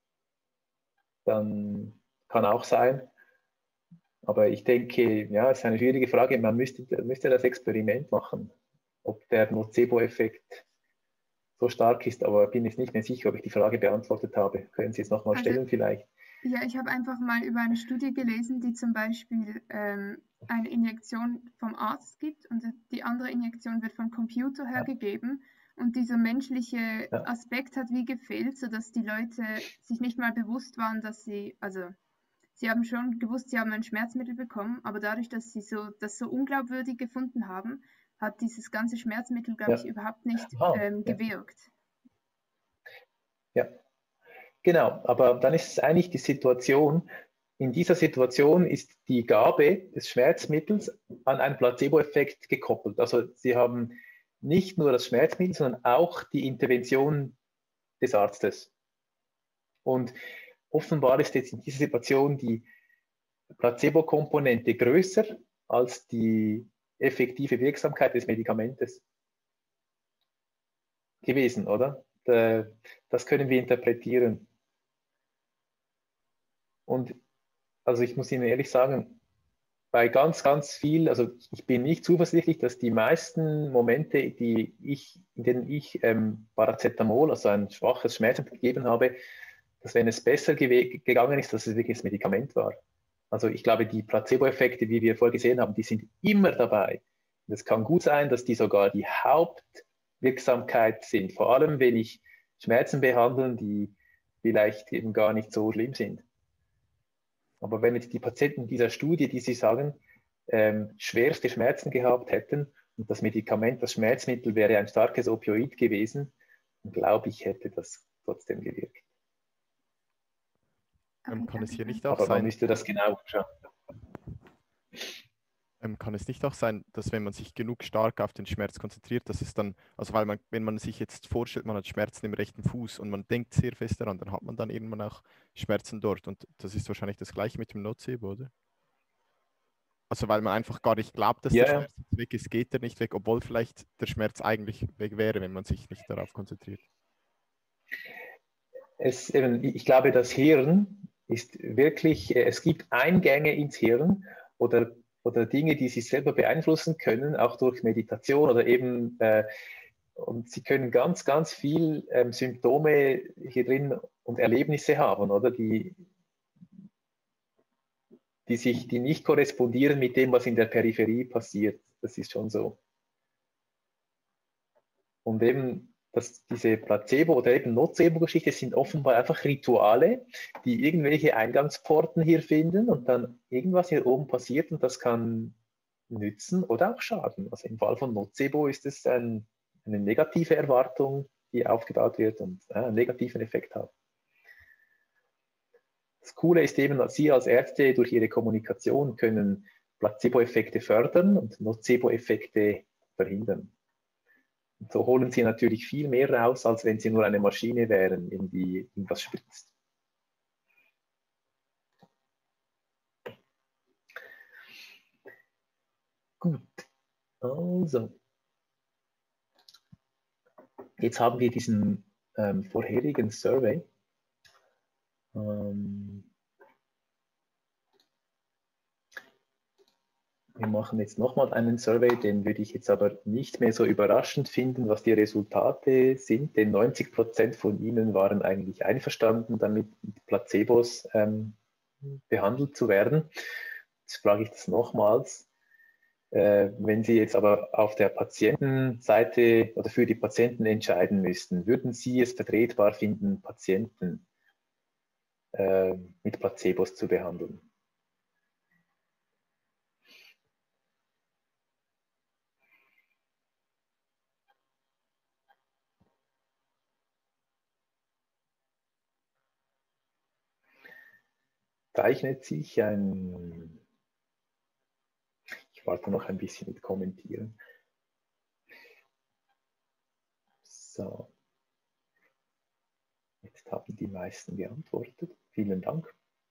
dann kann auch sein. Aber ich denke, ja, es ist eine schwierige Frage. Man müsste, müsste das Experiment machen, ob der Nocebo-Effekt so stark ist, aber bin jetzt nicht mehr sicher, ob ich die Frage beantwortet habe. Können Sie jetzt nochmal Also, stellen vielleicht? Ja, ich habe einfach mal über eine Studie gelesen, die zum Beispiel ähm, eine Injektion vom Arzt gibt und die andere Injektion wird vom Computer her Ja. gegeben. Und dieser menschliche Ja. Aspekt hat wie gefehlt, sodass die Leute sich nicht mal bewusst waren, dass sie, also sie haben schon gewusst, sie haben ein Schmerzmittel bekommen, aber dadurch, dass sie so, das so unglaubwürdig gefunden haben, hat dieses ganze Schmerzmittel, glaube Ja. ich, überhaupt nicht Aha, ähm, ja. gewirkt. Ja, genau. Aber dann ist es eigentlich die Situation, in dieser Situation ist die Gabe des Schmerzmittels an einen Placebo-Effekt gekoppelt. Also Sie haben nicht nur das Schmerzmittel, sondern auch die Intervention des Arztes. Und offenbar ist jetzt in dieser Situation die Placebo-Komponente größer als die effektive Wirksamkeit des Medikamentes gewesen, oder? Das können wir interpretieren. Und also ich muss Ihnen ehrlich sagen, bei ganz, ganz viel, also ich bin nicht zuversichtlich, dass die meisten Momente, die ich, in denen ich ähm, Paracetamol, also ein schwaches Schmerzmittel gegeben habe, dass wenn es besser gegangen ist, dass es wirklich das Medikament war. Also ich glaube, die Placebo-Effekte, wie wir vorher gesehen haben, die sind immer dabei. Und es kann gut sein, dass die sogar die Hauptwirksamkeit sind, vor allem wenn ich Schmerzen behandeln, die vielleicht eben gar nicht so schlimm sind. Aber wenn jetzt die Patienten dieser Studie, die Sie sagen, ähm, schwerste Schmerzen gehabt hätten und das Medikament, das Schmerzmittel wäre ein starkes Opioid gewesen, dann glaube ich, hätte das trotzdem gewirkt. Ähm, kann es hier nicht auch Aber man sein, müsste das genau schauen. ähm, kann es nicht auch sein, dass wenn man sich genug stark auf den Schmerz konzentriert, dass es dann, also weil man, wenn man sich jetzt vorstellt, man hat Schmerzen im rechten Fuß und man denkt sehr fest daran, dann hat man dann irgendwann auch Schmerzen dort und das ist wahrscheinlich das Gleiche mit dem Nocebo, oder? Also weil man einfach gar nicht glaubt, dass Ja, der ja. Schmerz jetzt weg ist, geht er nicht weg, obwohl vielleicht der Schmerz eigentlich weg wäre, wenn man sich nicht darauf konzentriert. Es, eben, ich glaube, das Hirn ist wirklich, es gibt Eingänge ins Hirn oder, oder Dinge, die Sie selber beeinflussen können, auch durch Meditation oder eben, äh, und Sie können ganz, ganz viel ähm, Symptome hier drin und Erlebnisse haben, oder, die, die, sich, die nicht korrespondieren mit dem, was in der Peripherie passiert. Das ist schon so. Und eben, dass diese Placebo- oder eben Nocebo-Geschichte sind offenbar einfach Rituale, die irgendwelche Eingangsporten hier finden und dann irgendwas hier oben passiert und das kann nützen oder auch schaden. Also im Fall von Nocebo ist es ein, eine negative Erwartung, die aufgebaut wird und äh, einen negativen Effekt hat. Das Coole ist eben, dass Sie als Ärzte durch Ihre Kommunikation können Placebo-Effekte fördern und Nocebo-Effekte verhindern. Und so holen Sie natürlich viel mehr raus, als wenn Sie nur eine Maschine wären, in die irgendwas spritzt. Gut, also jetzt haben wir diesen ähm, vorherigen Survey. Ähm, wir machen jetzt nochmal einen Survey, den würde ich jetzt aber nicht mehr so überraschend finden, was die Resultate sind, denn neunzig Prozent von Ihnen waren eigentlich einverstanden damit, mit Placebos ähm, behandelt zu werden. Jetzt frage ich das nochmals. Wenn Sie jetzt aber auf der Patientenseite oder für die Patienten entscheiden müssten, würden Sie es vertretbar finden, Patienten äh, mit Placebos zu behandeln? Zeichnet sich ein... Ich warte noch ein bisschen mit Kommentieren. So. Jetzt haben die meisten geantwortet. Vielen Dank.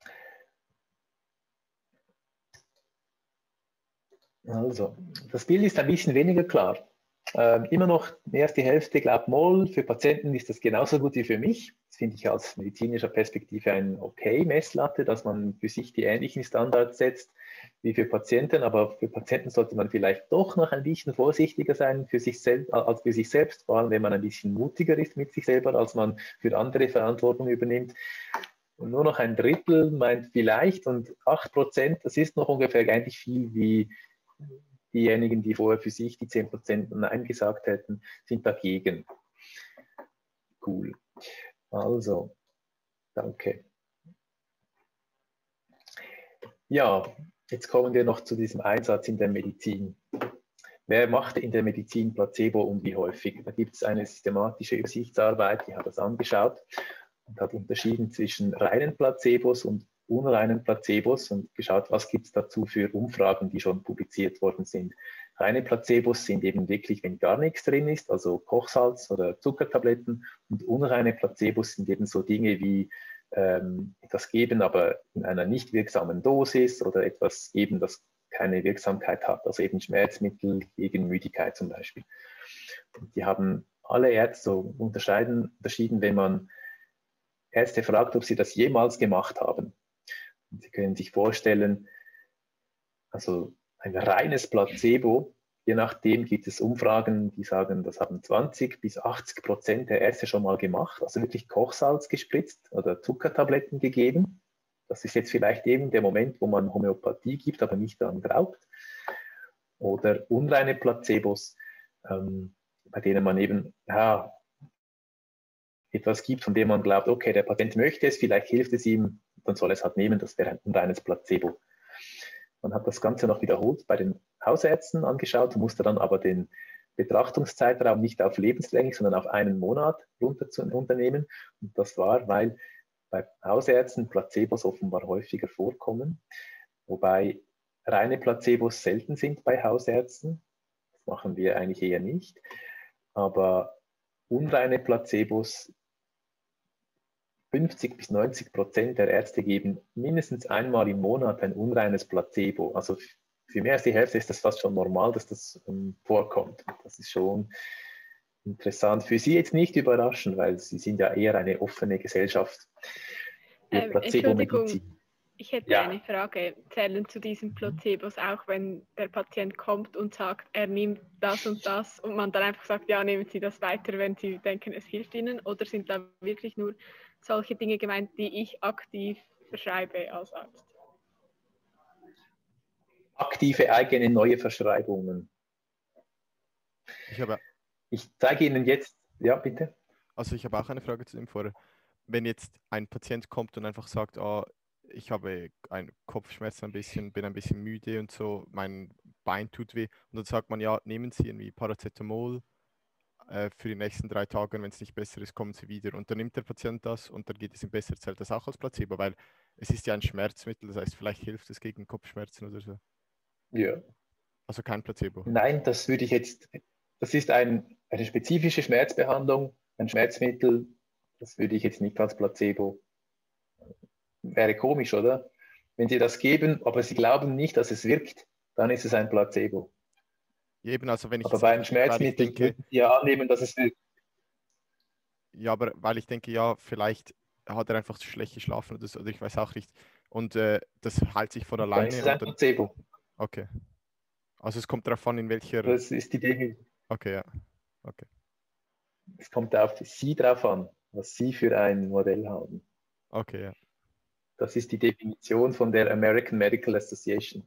Also, das Bild ist ein bisschen weniger klar. Ähm, immer noch mehr als die Hälfte glaubt Moll. Für Patienten ist das genauso gut wie für mich. Das finde ich aus medizinischer Perspektive ein okay Messlatte, dass man für sich die ähnlichen Standards setzt wie für Patienten. Aber für Patienten sollte man vielleicht doch noch ein bisschen vorsichtiger sein für sich selbst, als für sich selbst, vor allem wenn man ein bisschen mutiger ist mit sich selber, als man für andere Verantwortung übernimmt. Und nur noch ein Drittel meint vielleicht und acht Prozent, das ist noch ungefähr eigentlich viel wie diejenigen, die vorher für sich die zehn Prozent Nein gesagt hätten, sind dagegen. Cool. Also, danke. Ja, jetzt kommen wir noch zu diesem Einsatz in der Medizin. Wer macht in der Medizin Placebo und wie häufig? Da gibt es eine systematische Übersichtsarbeit, die hat das angeschaut und hat unterschieden zwischen reinen Placebos und unreinen Placebos und geschaut, was gibt es dazu für Umfragen, die schon publiziert worden sind. Reine Placebos sind eben wirklich, wenn gar nichts drin ist, also Kochsalz oder Zuckertabletten, und unreine Placebos sind eben so Dinge wie ähm, etwas geben, aber in einer nicht wirksamen Dosis oder etwas geben, das keine Wirksamkeit hat, also eben Schmerzmittel gegen Müdigkeit zum Beispiel. Und die haben alle Ärzte so unterscheiden, unterschieden, wenn man Ärzte fragt, ob sie das jemals gemacht haben. Und Sie können sich vorstellen, also ein reines Placebo, je nachdem gibt es Umfragen, die sagen, das haben zwanzig bis achtzig Prozent der Ärzte schon mal gemacht, also wirklich Kochsalz gespritzt oder Zuckertabletten gegeben. Das ist jetzt vielleicht eben der Moment, wo man Homöopathie gibt, aber nicht daran glaubt. Oder unreine Placebos, ähm, bei denen man eben ja, etwas gibt, von dem man glaubt, okay, der Patient möchte es, vielleicht hilft es ihm, dann soll es halt nehmen, das wäre ein unreines Placebo. Man hat das Ganze noch wiederholt bei den Hausärzten angeschaut, musste dann aber den Betrachtungszeitraum nicht auf lebenslänglich, sondern auf einen Monat runter zu unternehmen. Und das war, weil bei Hausärzten Placebos offenbar häufiger vorkommen, wobei reine Placebos selten sind bei Hausärzten. Das machen wir eigentlich eher nicht. Aber unreine Placebos, fünfzig bis neunzig Prozent der Ärzte geben mindestens einmal im Monat ein unreines Placebo. Also für mehr als die Hälfte ist das fast schon normal, dass das um, vorkommt. Das ist schon interessant. Für Sie jetzt nicht überraschend, weil Sie sind ja eher eine offene Gesellschaft. Ähm, Entschuldigung, ich hätte ja. eine Frage. Zählen zu diesen Placebos auch, wenn der Patient kommt und sagt, er nimmt das und das und man dann einfach sagt, ja, nehmen Sie das weiter, wenn Sie denken, es hilft Ihnen? Oder sind da wirklich nur solche Dinge gemeint, die ich aktiv verschreibe als Arzt? Aktive eigene neue Verschreibungen. Ich, habe... ich zeige Ihnen jetzt Ja, bitte. Also ich habe auch eine Frage zu dem vorher. Wenn jetzt ein Patient kommt und einfach sagt, ah, ich habe ein Kopfschmerzen ein bisschen, bin ein bisschen müde und so, mein Bein tut weh. Und dann sagt man, ja, nehmen Sie irgendwie Paracetamol äh, für die nächsten drei Tage und wenn es nicht besser ist, kommen Sie wieder. Und dann nimmt der Patient das und dann geht es ihm besser. Zählt das auch als Placebo? Weil es ist ja ein Schmerzmittel, das heißt, vielleicht hilft es gegen Kopfschmerzen oder so. Ja. Also kein Placebo. Nein, das würde ich jetzt, das ist ein, eine spezifische Schmerzbehandlung, ein Schmerzmittel, das würde ich jetzt nicht als Placebo. Wäre komisch, oder? Wenn Sie das geben, aber Sie glauben nicht, dass es wirkt, dann ist es ein Placebo. Eben, also wenn ich Aber bei einem Schmerzmittel denke, würden Sie ja annehmen, dass es wirkt. Ja, aber weil ich denke, ja, vielleicht hat er einfach zu schlecht geschlafen oder so, oder ich weiß auch nicht. Und äh, das heilt sich von Dann alleine. ist es ein Oder? Placebo. Okay. Also es kommt darauf an, in welcher... Das ist die Dinge. Okay, ja. Okay. Es kommt auf Sie drauf an, was Sie für ein Modell haben. Okay, ja. Das ist die Definition von der American Medical Association.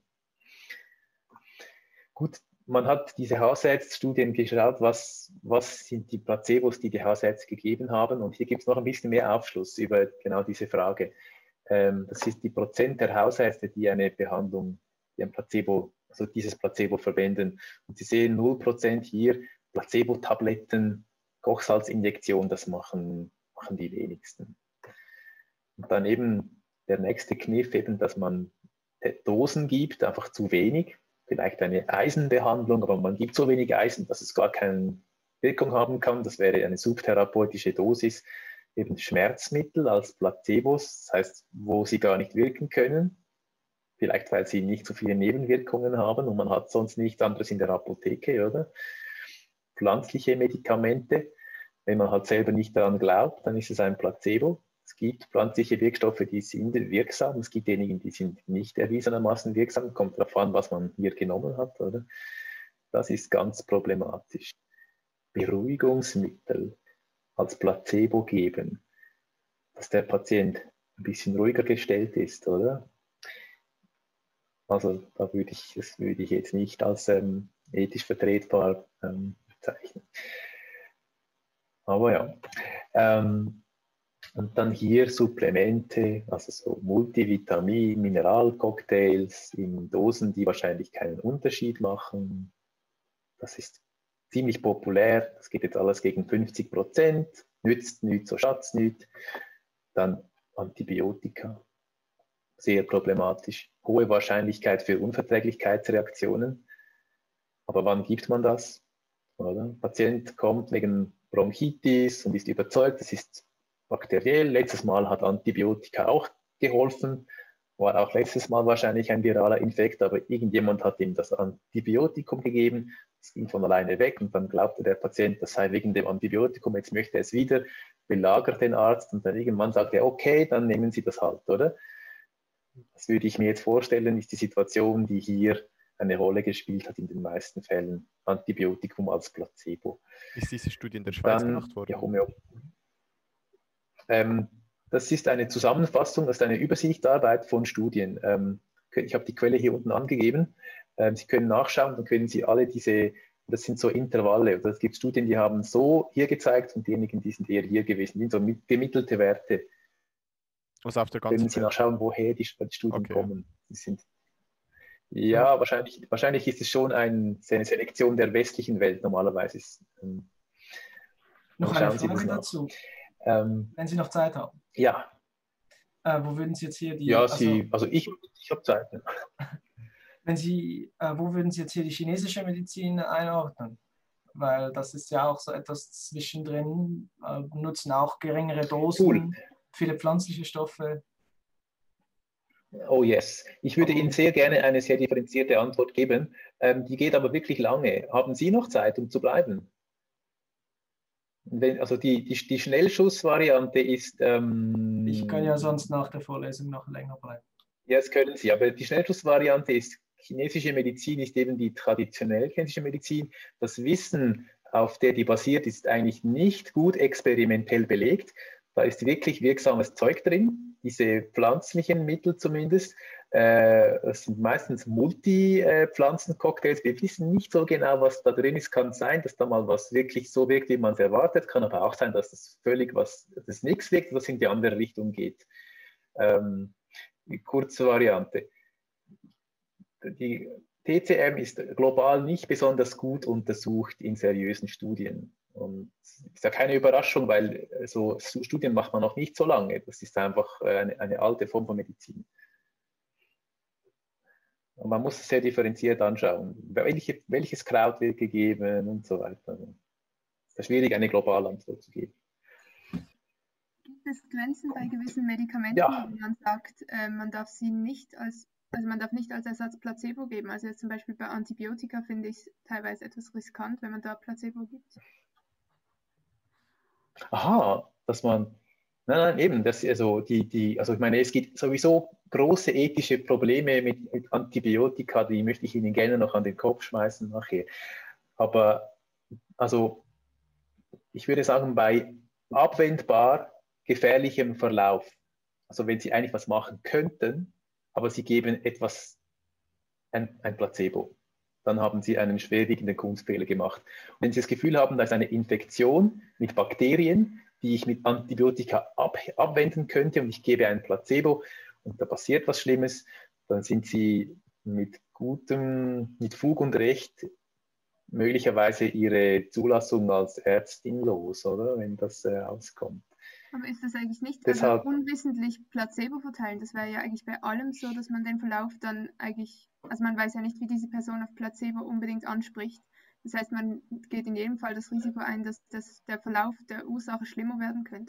Gut, man hat diese Hausärztstudien geschaut, was, was sind die Placebos, die die Hausärzte gegeben haben. Und hier gibt es noch ein bisschen mehr Aufschluss über genau diese Frage. Ähm, das ist die Prozent der Hausärzte, die eine Behandlung, die ein Placebo, also dieses Placebo verwenden. Und Sie sehen null Prozent hier, Placebo-Tabletten, Kochsalzinjektion, das machen, machen die wenigsten. Und dann eben der nächste Kniff, eben, dass man Dosen gibt, einfach zu wenig. Vielleicht eine Eisenbehandlung, aber man gibt so wenig Eisen, dass es gar keine Wirkung haben kann. Das wäre eine subtherapeutische Dosis, eben Schmerzmittel als Placebos, das heißt, wo sie gar nicht wirken können. Vielleicht, weil sie nicht so viele Nebenwirkungen haben und man hat sonst nichts anderes in der Apotheke, oder? Pflanzliche Medikamente, wenn man halt selber nicht daran glaubt, dann ist es ein Placebo. Es gibt pflanzliche Wirkstoffe, die sind wirksam. Es gibt diejenigen, die sind nicht erwiesenermaßen wirksam. Kommt darauf an, was man hier genommen hat, oder? Das ist ganz problematisch. Beruhigungsmittel als Placebo geben, dass der Patient ein bisschen ruhiger gestellt ist, oder? Also da würde ich, das würde ich jetzt nicht als ähm, ethisch vertretbar ähm, bezeichnen. Aber ja. Ähm, Und dann hier Supplemente, also so Multivitamin, Mineralcocktails in Dosen, die wahrscheinlich keinen Unterschied machen. Das ist ziemlich populär. Das geht jetzt alles gegen fünfzig Prozent. Nützt nichts, so schatz nichts. Dann Antibiotika. Sehr problematisch. Hohe Wahrscheinlichkeit für Unverträglichkeitsreaktionen. Aber wann gibt man das? Oder? Patient kommt wegen Bronchitis und ist überzeugt, es ist bakteriell. Letztes Mal hat Antibiotika auch geholfen, war auch letztes Mal wahrscheinlich ein viraler Infekt, aber irgendjemand hat ihm das Antibiotikum gegeben, es ging von alleine weg und dann glaubte der Patient, das sei wegen dem Antibiotikum, jetzt möchte er es wieder, belagert den Arzt und dann irgendwann sagt er, okay, dann nehmen Sie das halt, oder? Das würde ich mir jetzt vorstellen, ist die Situation, die hier eine Rolle gespielt hat in den meisten Fällen, Antibiotikum als Placebo. Ist diese Studie in der Schweiz dann, gemacht worden? Ja, Homö- ähm, das ist eine Zusammenfassung, das ist eine Übersichtsarbeit von Studien. Ähm, ich habe die Quelle hier unten angegeben. Ähm, Sie können nachschauen, dann können Sie alle diese, das sind so Intervalle. Es gibt Studien, die haben so hier gezeigt und diejenigen, die sind eher hier gewesen, die sind so gemittelte Werte. Also auf der ganzen Können Sie Welt? nachschauen, woher die Studien Okay. kommen. Die sind, ja, ja, wahrscheinlich, wahrscheinlich ist es schon ein, eine Selektion der westlichen Welt normalerweise. Ist, ähm, Noch eine Frage dazu, ähm, wenn Sie noch Zeit haben. Ja. Äh, wo würden Sie jetzt hier die... Ja, also, Sie, also ich, ich habe Zeit. Wenn Sie, äh, wo würden Sie jetzt hier die chinesische Medizin einordnen? Weil das ist ja auch so etwas zwischendrin, äh, nutzen auch geringere Dosen, Cool. Viele pflanzliche Stoffe. Oh yes. Ich würde Ihnen sehr gerne eine sehr differenzierte Antwort geben. Ähm, die geht aber wirklich lange. Haben Sie noch Zeit, um zu bleiben? Wenn, also die, die, die Schnellschussvariante ist... Ähm, ich kann ja sonst nach der Vorlesung noch länger bleiben. Ja, das können Sie. Aber die Schnellschussvariante ist, chinesische Medizin ist eben die traditionell chinesische Medizin. Das Wissen, auf der die basiert, ist eigentlich nicht gut experimentell belegt. Da ist wirklich wirksames Zeug drin, diese pflanzlichen Mittel zumindest. Äh, das sind meistens Multi-Pflanzen-Cocktails. Wir wissen nicht so genau, was da drin ist. Kann sein, dass da mal was wirklich so wirkt, wie man es erwartet. Kann aber auch sein, dass das völlig was, das nichts wirkt, was in die andere Richtung geht. Ähm, die kurze Variante. Die T C M ist global nicht besonders gut untersucht in seriösen Studien. Und das ist ja keine Überraschung, weil so Studien macht man noch nicht so lange. Das ist einfach eine, eine alte Form von Medizin. Und man muss es sehr differenziert anschauen. Welche, welches Kraut wird gegeben und so weiter. Es ist schwierig, eine globale Antwort zu geben. Gibt es Grenzen bei gewissen Medikamenten, Ja. wo man sagt, äh, man darf sie nicht als, also man darf nicht als Ersatz Placebo geben? Also jetzt zum Beispiel bei Antibiotika finde ich es teilweise etwas riskant, wenn man da Placebo gibt. Aha, dass man, nein, nein, eben, das, also, die, die, also ich meine, es gibt sowieso große ethische Probleme mit, mit Antibiotika, die möchte ich Ihnen gerne noch an den Kopf schmeißen nachher. Aber also ich würde sagen, bei abwendbar gefährlichem Verlauf, also wenn Sie eigentlich was machen könnten, aber Sie geben etwas, ein, ein Placebo, dann haben Sie einen schwerwiegenden Kunstfehler gemacht. Und wenn Sie das Gefühl haben, da ist eine Infektion mit Bakterien, die ich mit Antibiotika ab, abwenden könnte und ich gebe ein Placebo und da passiert was Schlimmes, dann sind Sie mit gutem, mit Fug und Recht möglicherweise Ihre Zulassung als Ärztin los, oder? Wenn das äh, auskommt. Aber ist das eigentlich nicht, Deshalb, also unwissentlich Placebo verteilen? Das wäre ja eigentlich bei allem so, dass man den Verlauf dann eigentlich, also man weiß ja nicht, wie diese Person auf Placebo unbedingt anspricht. Das heißt, man geht in jedem Fall das Risiko ein, dass, dass der Verlauf der Ursache schlimmer werden könnte.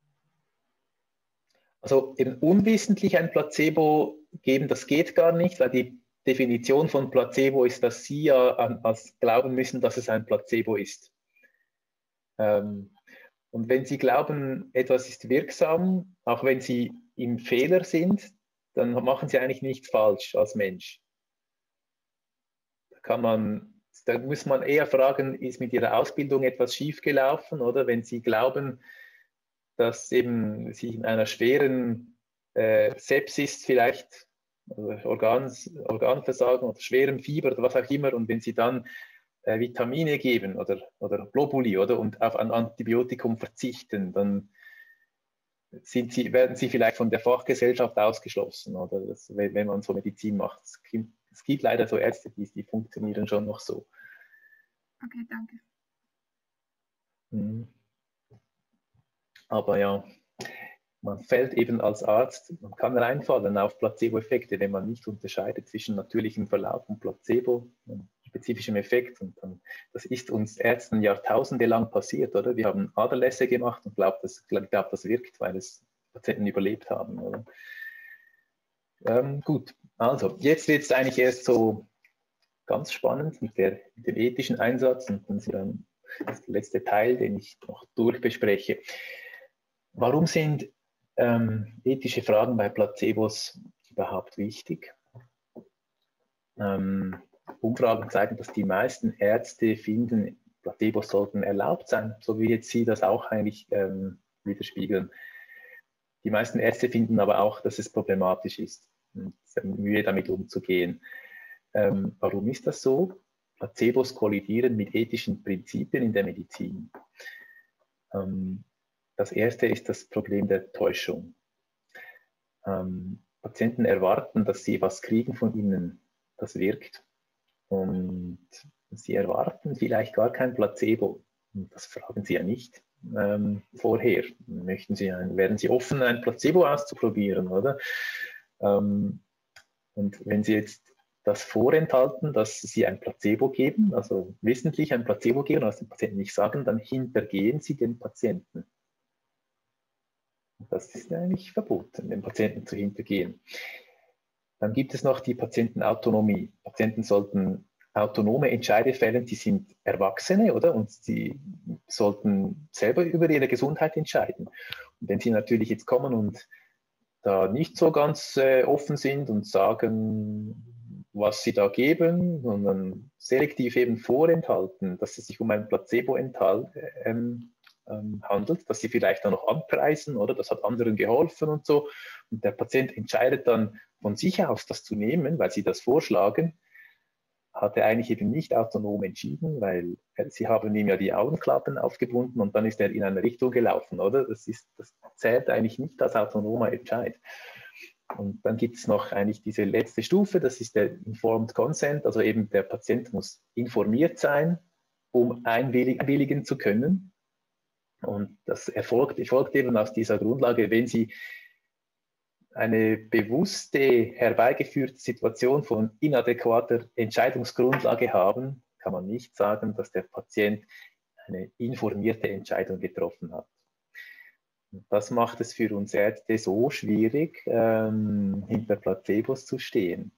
also eben unwissentlich ein Placebo geben, das geht gar nicht, weil die Definition von Placebo ist, dass Sie ja an, als glauben müssen, dass es ein Placebo ist. Ähm, und wenn Sie glauben, etwas ist wirksam, auch wenn Sie im Fehler sind, dann machen Sie eigentlich nichts falsch als Mensch. Da kann man, da muss man eher fragen, ist mit Ihrer Ausbildung etwas schiefgelaufen, oder? Wenn Sie glauben, dass eben Sie in einer schweren äh, Sepsis vielleicht, also Organ, Organversagen oder schwerem Fieber oder was auch immer, und wenn Sie dann äh, Vitamine geben oder, oder Globuli, oder, und auf ein Antibiotikum verzichten, dann sind Sie, werden Sie vielleicht von der Fachgesellschaft ausgeschlossen, oder das, wenn, wenn man so Medizin macht. Es gibt, es gibt leider so Ärzte, die, die funktionieren schon noch so. Okay, danke. Mhm. Aber ja, man fällt eben als Arzt, man kann reinfallen auf Placebo-Effekte, wenn man nicht unterscheidet zwischen natürlichem Verlauf und Placebo, spezifischem Effekt. Und dann, das ist uns Ärzten Jahrtausende lang passiert, oder? Wir haben Aderlässe gemacht und glaubt, das, glaubt, das wirkt, weil es Patienten überlebt haben, oder? Ähm, gut, also jetzt wird es eigentlich erst so ganz spannend mit, der, mit dem ethischen Einsatz und dann das ist der letzte Teil, den ich noch durchbespreche. Warum sind ähm, ethische Fragen bei Placebos überhaupt wichtig? Ähm, Umfragen zeigen, dass die meisten Ärzte finden, Placebos sollten erlaubt sein, so wie jetzt Sie das auch eigentlich ähm, widerspiegeln. Die meisten Ärzte finden aber auch, dass es problematisch ist und Mühe damit umzugehen. Ähm, warum ist das so? Placebos kollidieren mit ethischen Prinzipien in der Medizin. Ähm, Das erste ist das Problem der Täuschung. Ähm, Patienten erwarten, dass sie was kriegen von ihnen, das wirkt. Und sie erwarten vielleicht gar kein Placebo. Und das fragen sie ja nicht ähm, vorher. Möchten sie ein, wären sie offen, ein Placebo auszuprobieren, oder? Ähm, und wenn sie jetzt das vorenthalten, dass sie ein Placebo geben, also wissentlich ein Placebo geben, was den Patienten nicht sagen, dann hintergehen sie den Patienten. Das ist eigentlich verboten, den Patienten zu hintergehen. Dann gibt es noch die Patientenautonomie. Patienten sollten autonome Entscheide fällen, die sind Erwachsene, oder? Und sie sollten selber über ihre Gesundheit entscheiden. Und wenn sie natürlich jetzt kommen und da nicht so ganz äh, offen sind und sagen, was sie da geben, sondern selektiv eben vorenthalten, dass es sich um ein Placebo enthält, ähm, ähm, handelt, dass sie vielleicht dann noch anpreisen, oder das hat anderen geholfen und so. Und der Patient entscheidet dann von sich aus, das zu nehmen, weil sie das vorschlagen, hat er eigentlich eben nicht autonom entschieden, weil sie haben ihm ja die Augenklappen aufgebunden und dann ist er in eine Richtung gelaufen, oder? Das ist, das zählt eigentlich nicht als autonomer Entscheid. Und dann gibt es noch eigentlich diese letzte Stufe, das ist der Informed Consent, also eben der Patient muss informiert sein, um einwilligen zu können. Und das erfolgt, erfolgt eben aus dieser Grundlage, wenn Sie eine bewusste, herbeigeführte Situation von inadäquater Entscheidungsgrundlage haben, kann man nicht sagen, dass der Patient eine informierte Entscheidung getroffen hat. Und das macht es für uns Ärzte so schwierig, ähm, hinter Placebos zu stehen.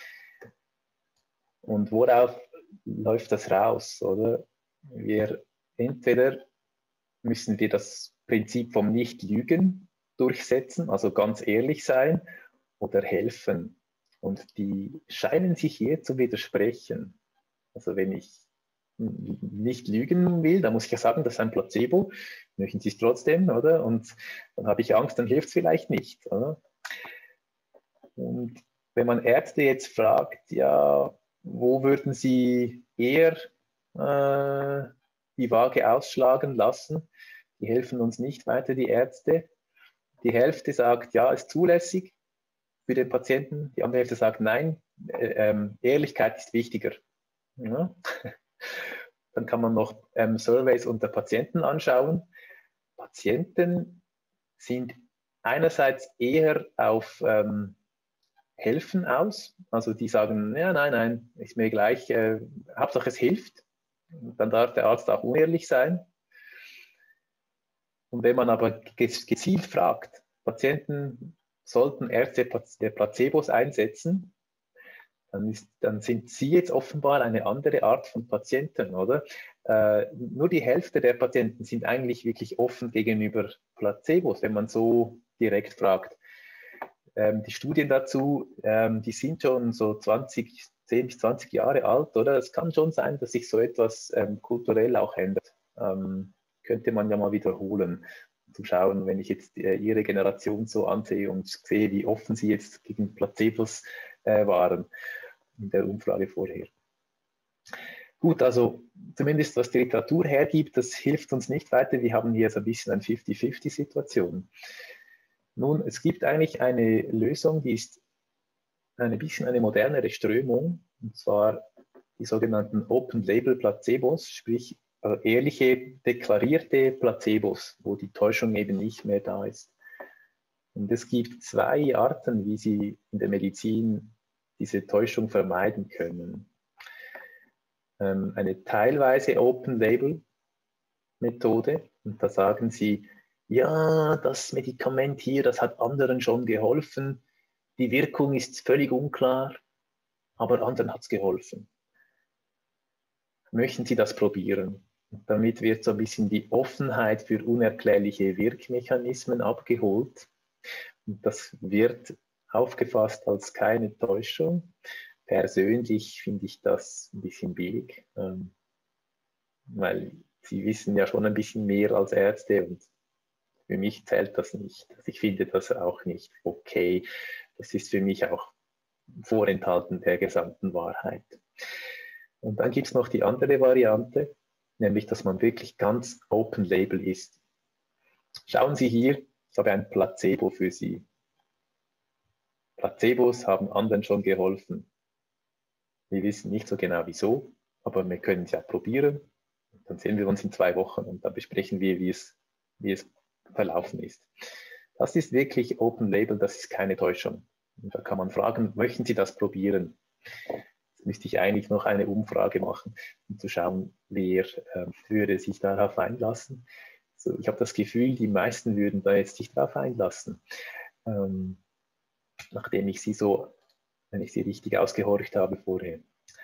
Und worauf läuft das raus, oder? Wir entweder müssen wir das Prinzip vom Nicht-Lügen durchsetzen, also ganz ehrlich sein, oder helfen. Und die scheinen sich hier zu widersprechen. Also wenn ich nicht lügen will, dann muss ich ja sagen, das ist ein Placebo. Möchten Sie es trotzdem, oder? Und dann habe ich Angst, dann hilft es vielleicht nicht, oder? Und wenn man Ärzte jetzt fragt, ja, wo würden Sie eher äh, die Waage ausschlagen lassen? Die helfen uns nicht weiter, die Ärzte. Die Hälfte sagt, ja, ist zulässig für den Patienten. Die andere Hälfte sagt, nein, äh, ähm, Ehrlichkeit ist wichtiger. Ja. Dann kann man noch ähm, Surveys unter Patienten anschauen. Patienten sind einerseits eher auf ähm, Helfen aus. Also die sagen, ja, nein, nein, ist mir gleich, äh, Hauptsache es hilft. Dann darf der Arzt auch unehrlich sein. Und wenn man aber gezielt fragt, Patienten sollten Ärzte Placebos einsetzen, dann, ist, dann sind sie jetzt offenbar eine andere Art von Patienten, oder? Äh, nur die Hälfte der Patienten sind eigentlich wirklich offen gegenüber Placebos, wenn man so direkt fragt. Ähm, die Studien dazu, ähm, die sind schon so zwanzig, zehn bis zwanzig Jahre alt, oder? Es kann schon sein, dass sich so etwas ähm, kulturell auch ändert. Ähm, könnte man ja mal wiederholen, um zu schauen, wenn ich jetzt äh, Ihre Generation so ansehe und sehe, wie offen Sie jetzt gegen Placebos äh, waren in der Umfrage vorher. Gut, also zumindest was die Literatur hergibt, das hilft uns nicht weiter. Wir haben hier so ein bisschen eine fifty fifty Situation. Nun, es gibt eigentlich eine Lösung, die ist ein bisschen eine modernere Strömung, und zwar die sogenannten Open-Label-Placebos, sprich also ehrliche, deklarierte Placebos, wo die Täuschung eben nicht mehr da ist. Und es gibt zwei Arten, wie Sie in der Medizin diese Täuschung vermeiden können. Ähm, eine teilweise Open-Label-Methode, und da sagen Sie, ja, das Medikament hier, das hat anderen schon geholfen, die Wirkung ist völlig unklar, aber anderen hat es geholfen. Möchten Sie das probieren? Und damit wird so ein bisschen die Offenheit für unerklärliche Wirkmechanismen abgeholt. Und das wird aufgefasst als keine Täuschung. Persönlich finde ich das ein bisschen billig, ähm, weil Sie wissen ja schon ein bisschen mehr als Ärzte und für mich zählt das nicht. Also ich finde das auch nicht okay. Das ist für mich auch vorenthalten der gesamten Wahrheit. Und dann gibt es noch die andere Variante, nämlich, dass man wirklich ganz Open Label ist. Schauen Sie hier, ich habe ein Placebo für Sie. Placebos haben anderen schon geholfen. Wir wissen nicht so genau wieso, aber wir können es ja probieren. Dann sehen wir uns in zwei Wochen und dann besprechen wir, wie es, wie es verlaufen ist. Das ist wirklich Open Label, das ist keine Täuschung. Und da kann man fragen, möchten Sie das probieren? Jetzt müsste ich eigentlich noch eine Umfrage machen, um zu schauen, wer äh, würde sich darauf einlassen. So, ich habe das Gefühl, die meisten würden da jetzt sich darauf einlassen. Ähm, nachdem ich sie so, wenn ich sie richtig ausgehorcht habe vorher.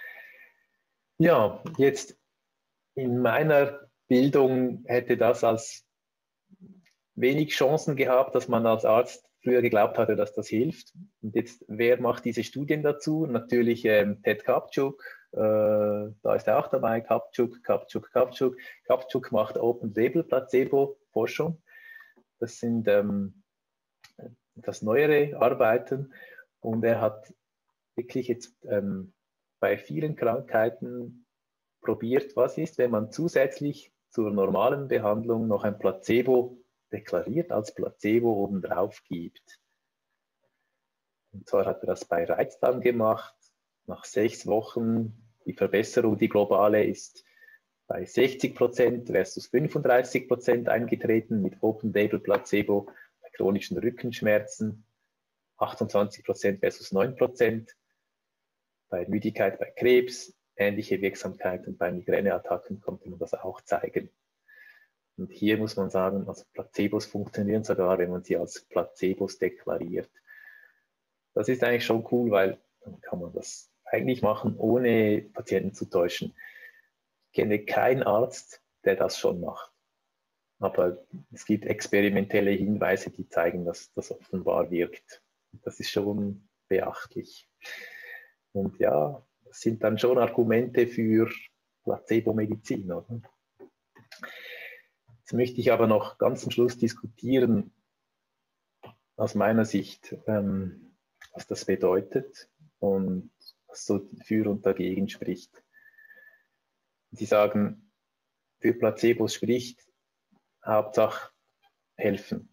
Ja, jetzt in meiner Bildung hätte das als wenig Chancen gehabt, dass man als Arzt früher geglaubt hatte, dass das hilft. Und jetzt, wer macht diese Studien dazu? Natürlich ähm, Ted Kaptchuk, Äh, da ist er auch dabei, Kaptschuk, Kaptschuk, Kaptschuk. Kaptschuk macht Open-Label-Placebo-Forschung. Das sind ähm, das neuere Arbeiten und er hat wirklich jetzt ähm, bei vielen Krankheiten probiert, was ist, wenn man zusätzlich zur normalen Behandlung noch ein Placebo deklariert, als Placebo obendrauf gibt. Und zwar hat er das bei Reizdarm gemacht. Nach sechs Wochen, die Verbesserung, die globale, ist bei sechzig Prozent versus fünfunddreißig Prozent eingetreten mit Open-Label Placebo bei chronischen Rückenschmerzen, achtundzwanzig Prozent versus neun Prozent, bei Müdigkeit bei Krebs, ähnliche Wirksamkeit und bei Migräneattacken konnte man das auch zeigen. Und hier muss man sagen, also Placebos funktionieren sogar, wenn man sie als Placebos deklariert. Das ist eigentlich schon cool, weil dann kann man das eigentlich machen, ohne Patienten zu täuschen. Ich kenne keinen Arzt, der das schon macht. Aber es gibt experimentelle Hinweise, die zeigen, dass das offenbar wirkt. Das ist schon beachtlich. Und ja, das sind dann schon Argumente für Placebo-Medizin, oder? Jetzt möchte ich aber noch ganz zum Schluss diskutieren, aus meiner Sicht, ähm, was das bedeutet und was so für und dagegen spricht. Sie sagen, für Placebos spricht Hauptsache helfen.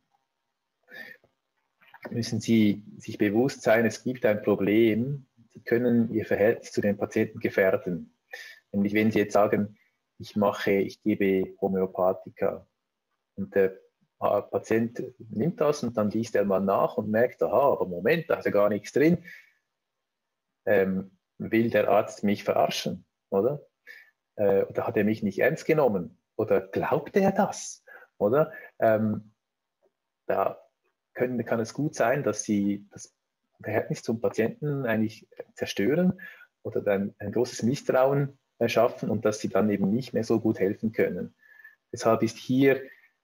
Müssen Sie sich bewusst sein, es gibt ein Problem, Sie können Ihr Verhältnis zu den Patienten gefährden. Nämlich wenn Sie jetzt sagen, ich mache, ich gebe Homöopathika und der Patient nimmt das und dann liest er mal nach und merkt, aha, aber Moment, da ist ja gar nichts drin. Ähm, will der Arzt mich verarschen, oder? Äh, oder hat er mich nicht ernst genommen? Oder glaubt er das? Oder? Ähm, da können, kann es gut sein, dass Sie das Verhältnis zum Patienten eigentlich zerstören oder dann ein großes Misstrauen erschaffen und dass Sie dann eben nicht mehr so gut helfen können. Deshalb ist hier,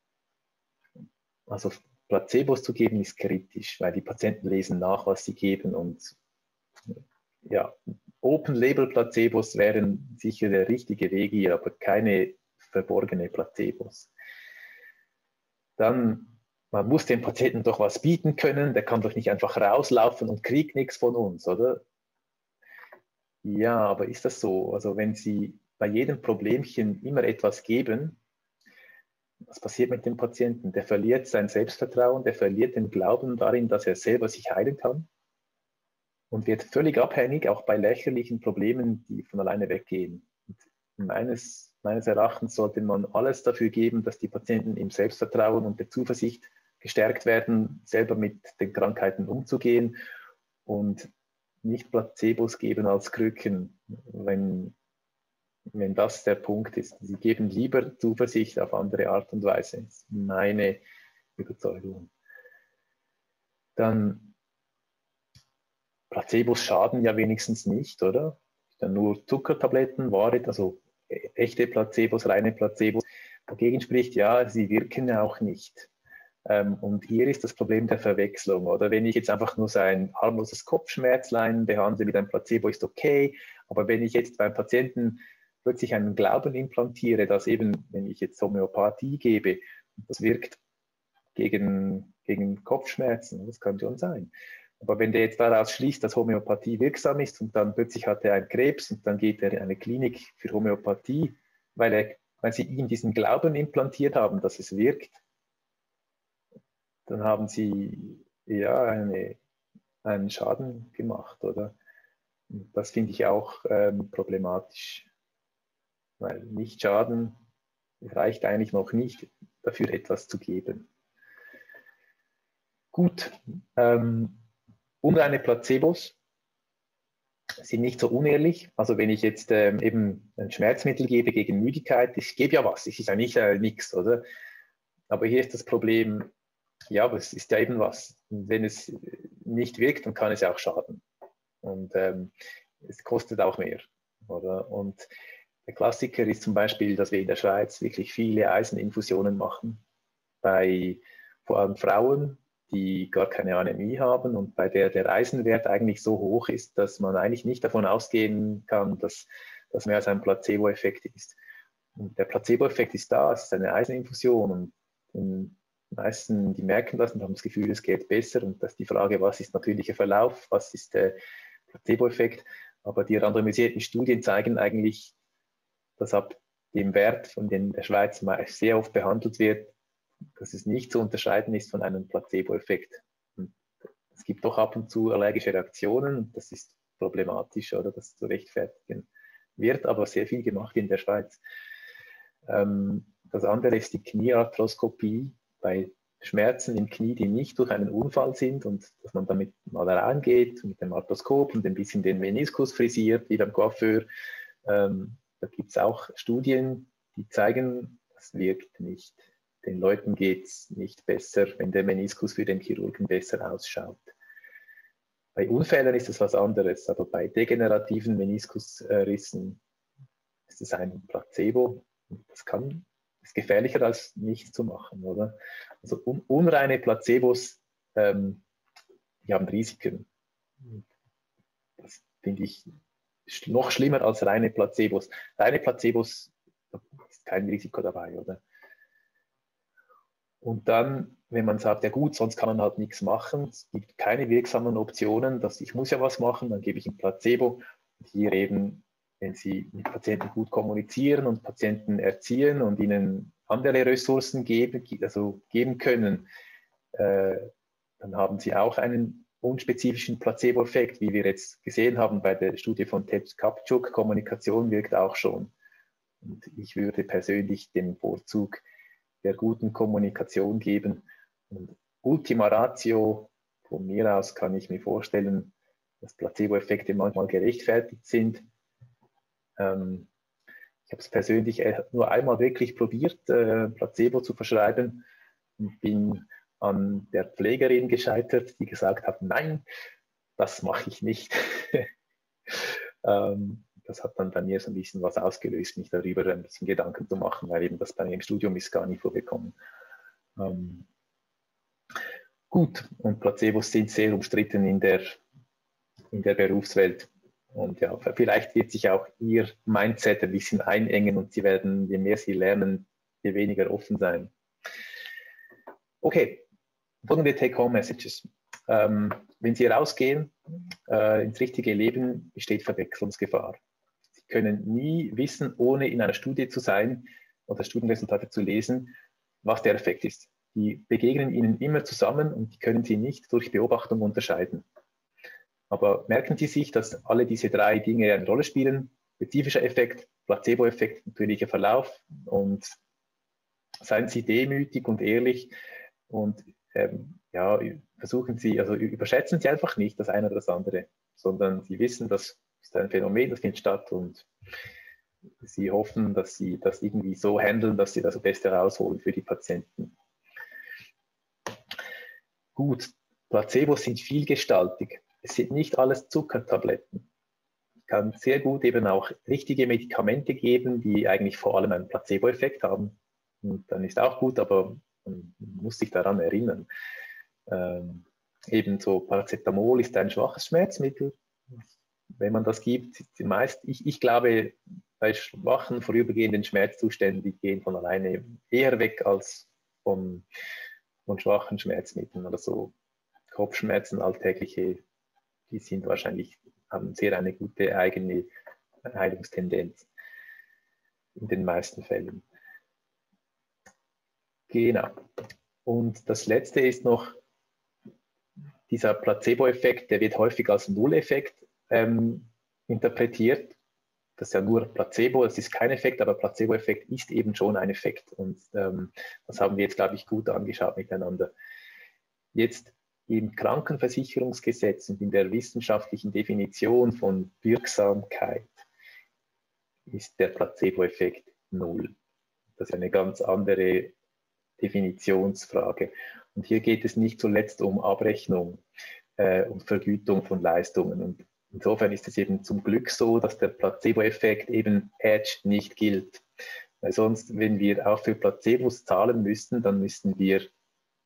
also Placebos zu geben, ist kritisch, weil die Patienten lesen nach, was sie geben und ja, Open-Label-Placebos wären sicher der richtige Weg hier, aber keine verborgene Placebos. Dann, man muss dem Patienten doch was bieten können, der kann doch nicht einfach rauslaufen und kriegt nichts von uns, oder? Ja, aber ist das so? Also wenn Sie bei jedem Problemchen immer etwas geben, was passiert mit dem Patienten? Der verliert sein Selbstvertrauen, der verliert den Glauben darin, dass er selber sich heilen kann und wird völlig abhängig, auch bei lächerlichen Problemen, die von alleine weggehen. Und meines, meines Erachtens sollte man alles dafür geben, dass die Patienten im Selbstvertrauen und der Zuversicht gestärkt werden, selber mit den Krankheiten umzugehen und nicht Placebos geben als Krücken, wenn, wenn das der Punkt ist. Sie geben lieber Zuversicht auf andere Art und Weise. Das ist meine Überzeugung. Dann Placebos schaden ja wenigstens nicht, oder? Dann nur Zuckertabletten, Ware, also echte Placebos, reine Placebos. Dagegen spricht, ja, sie wirken ja auch nicht. Ähm, und hier ist das Problem der Verwechslung. Oder wenn ich jetzt einfach nur so ein harmloses Kopfschmerzlein behandle mit einem Placebo, ist okay. Aber wenn ich jetzt beim Patienten plötzlich einen Glauben implantiere, dass eben, wenn ich jetzt Homöopathie gebe, das wirkt gegen, gegen Kopfschmerzen, das kann schon sein. Aber wenn der jetzt daraus schließt, dass Homöopathie wirksam ist und dann plötzlich hat er einen Krebs und dann geht er in eine Klinik für Homöopathie, weil, er, weil sie ihm diesen Glauben implantiert haben, dass es wirkt, dann haben sie ja eine, einen Schaden gemacht, oder? Und das finde ich auch ähm, problematisch, weil nicht schaden reicht eigentlich noch nicht, dafür etwas zu geben. Gut, ähm, unreine Placebos sind nicht so unehrlich. Also wenn ich jetzt ähm, eben ein Schmerzmittel gebe gegen Müdigkeit, ich gebe ja was, es ist ja nicht äh, nichts, oder? Aber hier ist das Problem, ja, aber es ist ja eben was. Und wenn es nicht wirkt, dann kann es ja auch schaden. Und ähm, es kostet auch mehr, oder? Und der Klassiker ist zum Beispiel, dass wir in der Schweiz wirklich viele Eiseninfusionen machen bei vor allem Frauen, die gar keine Anämie haben und bei der der Eisenwert eigentlich so hoch ist, dass man eigentlich nicht davon ausgehen kann, dass das mehr als ein Placebo-Effekt ist. Und der Placebo-Effekt ist da, es ist eine Eiseninfusion und die meisten, die merken das und haben das Gefühl, es geht besser und das ist die Frage, was ist natürlicher Verlauf, was ist der Placebo-Effekt, aber die randomisierten Studien zeigen eigentlich, dass ab dem Wert, von dem in der Schweiz sehr oft behandelt wird, dass es nicht zu unterscheiden ist von einem Placebo-Effekt. Es gibt doch ab und zu allergische Reaktionen und das ist problematisch oder das zu rechtfertigen wird, aber sehr viel gemacht in der Schweiz. Das andere ist die Kniearthroskopie bei Schmerzen im Knie, die nicht durch einen Unfall sind und dass man damit mal reingeht mit dem Arthroskop und ein bisschen den Meniskus frisiert, wie beim Coiffeur. Ähm, da gibt es auch Studien, die zeigen, das wirkt nicht. Den Leuten geht es nicht besser, wenn der Meniskus für den Chirurgen besser ausschaut. Bei Unfällen ist es was anderes, aber bei degenerativen Meniskusrissen ist es ein Placebo. Das kann, ist gefährlicher als nichts zu machen, oder? Also un, unreine Placebos, ähm, die haben Risiken. Das finde ich noch schlimmer als reine Placebos. Reine Placebos, da ist kein Risiko dabei, oder? Und dann, wenn man sagt, ja gut, sonst kann man halt nichts machen, es gibt keine wirksamen Optionen, dass ich muss ja was machen, dann gebe ich ein Placebo. Und hier eben, wenn Sie mit Patienten gut kommunizieren und Patienten erziehen und ihnen andere Ressourcen geben, also geben können, äh, dann haben Sie auch einen unspezifischen Placebo-Effekt, wie wir jetzt gesehen haben bei der Studie von Ted Kapczuk. Kommunikation wirkt auch schon. Und ich würde persönlich den Vorzug der guten Kommunikation geben. Und Ultima Ratio, von mir aus kann ich mir vorstellen, dass Placebo-Effekte manchmal gerechtfertigt sind. Ähm, ich habe es persönlich nur einmal wirklich probiert, äh, Placebo zu verschreiben und bin an der Pflegerin gescheitert, die gesagt hat, nein, das mache ich nicht. ähm, das hat dann bei mir so ein bisschen was ausgelöst, mich darüber ein bisschen Gedanken zu machen, weil eben das bei mir im Studium ist gar nicht vorgekommen. Ähm, gut, und Placebos sind sehr umstritten in der, in der Berufswelt. Und ja, vielleicht wird sich auch Ihr Mindset ein bisschen einengen und Sie werden, je mehr Sie lernen, je weniger offen sein. Okay, folgende Take-Home-Messages. Ähm, wenn Sie rausgehen äh, ins richtige Leben, besteht Verwechslungsgefahr. Sie können nie wissen, ohne in einer Studie zu sein oder Studienresultate zu lesen, was der Effekt ist. Die begegnen Ihnen immer zusammen und die können Sie nicht durch Beobachtung unterscheiden. Aber merken Sie sich, dass alle diese drei Dinge eine Rolle spielen. Spezifischer Effekt, Placebo-Effekt, natürlicher Verlauf und seien Sie demütig und ehrlich und ähm, ja, versuchen Sie, also überschätzen Sie einfach nicht das eine oder das andere, sondern Sie wissen, das ist ein Phänomen, das findet statt und Sie hoffen, dass Sie das irgendwie so handeln, dass Sie das Beste rausholen für die Patienten. Gut, Placebos sind vielgestaltig. Es sind nicht alles Zuckertabletten. Es kann sehr gut eben auch richtige Medikamente geben, die eigentlich vor allem einen Placebo-Effekt haben. Und dann ist auch gut, aber man muss sich daran erinnern. Ähm, ebenso Paracetamol ist ein schwaches Schmerzmittel. Wenn man das gibt, meist, ich, ich glaube, bei schwachen, vorübergehenden Schmerzzuständen, die gehen von alleine eher weg als von, von schwachen Schmerzmitteln oder so. Kopfschmerzen, alltägliche, die sind wahrscheinlich, haben sehr eine gute eigene Heilungstendenz in den meisten Fällen. Genau. Und das letzte ist noch dieser Placebo-Effekt, der wird häufig als Null-Effekt ähm, interpretiert. Das ist ja nur Placebo, es ist kein Effekt, aber Placebo-Effekt ist eben schon ein Effekt. Und ähm, das haben wir jetzt, glaube ich, gut angeschaut miteinander. Jetzt im Krankenversicherungsgesetz und in der wissenschaftlichen Definition von Wirksamkeit ist der Placebo-Effekt null. Das ist eine ganz andere Definitionsfrage. Und hier geht es nicht zuletzt um Abrechnung äh, und Vergütung von Leistungen. Und insofern ist es eben zum Glück so, dass der Placebo-Effekt eben Edge nicht gilt. Weil sonst, wenn wir auch für Placebos zahlen müssten, dann müssten wir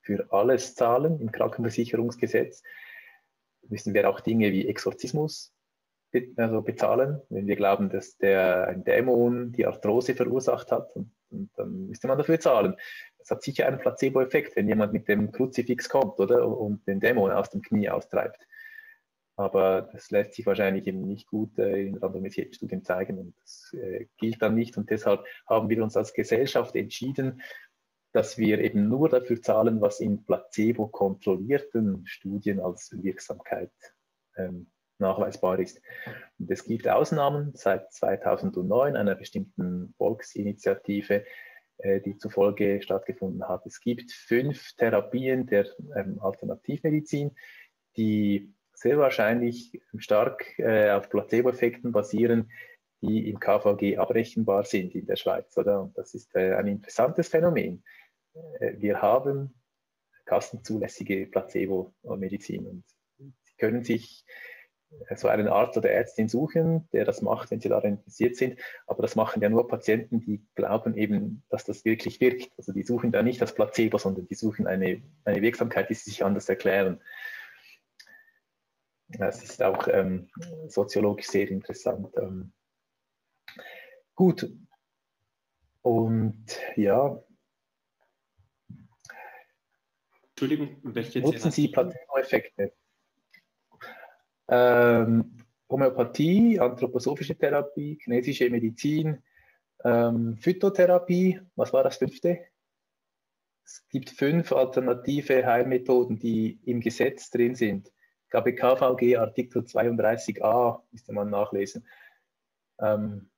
für alles zahlen im Krankenversicherungsgesetz, müssen wir auch Dinge wie Exorzismus be also bezahlen, wenn wir glauben, dass der, ein Dämon die Arthrose verursacht hat, und, und dann müsste man dafür zahlen. Das hat sicher einen Placebo-Effekt, wenn jemand mit dem Kruzifix kommt, oder, und den Dämon aus dem Knie austreibt. Aber das lässt sich wahrscheinlich eben nicht gut äh, in randomisierten Studien zeigen, und das äh, gilt dann nicht. Und deshalb haben wir uns als Gesellschaft entschieden, dass wir eben nur dafür zahlen, was in placebo-kontrollierten Studien als Wirksamkeit ähm, nachweisbar ist. Und es gibt Ausnahmen seit zweitausendneun, einer bestimmten Volksinitiative, äh, die zufolge stattgefunden hat. Es gibt fünf Therapien der ähm, Alternativmedizin, die sehr wahrscheinlich stark äh, auf Placebo-Effekten basieren, die im K V G abrechenbar sind in der Schweiz. Oder? Und das ist äh, ein interessantes Phänomen. Äh, wir haben kassenzulässige Placebo-Medizin, und Sie können sich so einen Arzt oder Ärztin suchen, der das macht, wenn Sie daran interessiert sind. Aber das machen ja nur Patienten, die glauben eben, dass das wirklich wirkt. Also die suchen da nicht das Placebo, sondern die suchen eine, eine Wirksamkeit, die sie sich anders erklären. Das ist auch ähm, soziologisch sehr interessant. Ähm, gut. Und ja. Entschuldigung, welche nutzen Sie Placebo-Effekte? Ähm, Homöopathie, anthroposophische Therapie, chinesische Medizin, ähm, Phytotherapie, was war das fünfte? Es gibt fünf alternative Heilmethoden, die im Gesetz drin sind. Ich glaube, K V G Artikel zweiunddreißig a müsste man nachlesen. Ähm,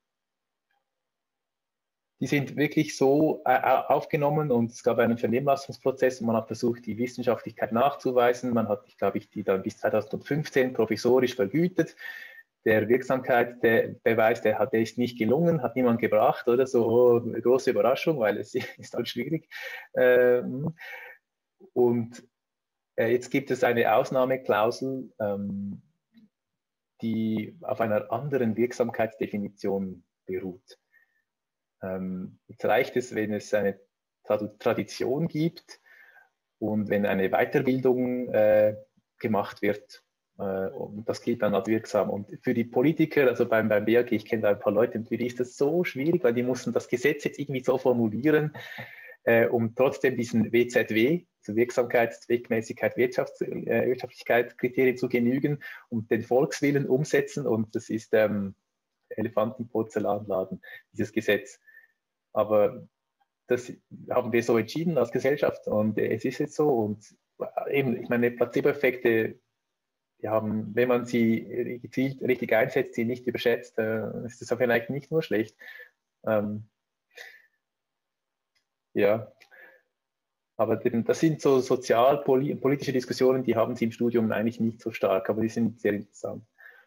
die sind wirklich so äh, aufgenommen, und es gab einen Vernehmlassungsprozess und man hat versucht, die Wissenschaftlichkeit nachzuweisen. Man hat, ich glaube, ich, die dann bis zweitausendfünfzehn provisorisch vergütet. Der Wirksamkeitsbeweis, der, hat, der ist nicht gelungen, hat niemand gebracht, oder so, oh, große Überraschung, weil es ist halt schwierig. Ähm, und äh, jetzt gibt es eine Ausnahmeklausel, ähm, die auf einer anderen Wirksamkeitsdefinition beruht. Ähm, jetzt reicht es, wenn es eine Tradition gibt und wenn eine Weiterbildung äh, gemacht wird, äh, und das gilt dann als wirksam. Und für die Politiker, also beim, beim B A G, ich kenne da ein paar Leute, und für die ist das so schwierig, weil die mussten das Gesetz jetzt irgendwie so formulieren, äh, um trotzdem diesen W Z W, also Wirksamkeit, Zweckmäßigkeit, Wirtschafts-, äh, Wirtschaftlichkeit, Kriterien zu genügen und den Volkswillen umsetzen, und das ist ähm, Elefantenporzellanladen, dieses Gesetz. Aber das haben wir so entschieden als Gesellschaft, und es ist jetzt so. Und eben, ich meine, Placebo-Effekte, die haben, wenn man sie gezielt richtig einsetzt, sie nicht überschätzt, äh, ist das vielleicht nicht nur schlecht. Ähm, ja, aber das sind so sozialpolitische Diskussionen, die haben Sie im Studium eigentlich nicht so stark, aber die sind sehr interessant.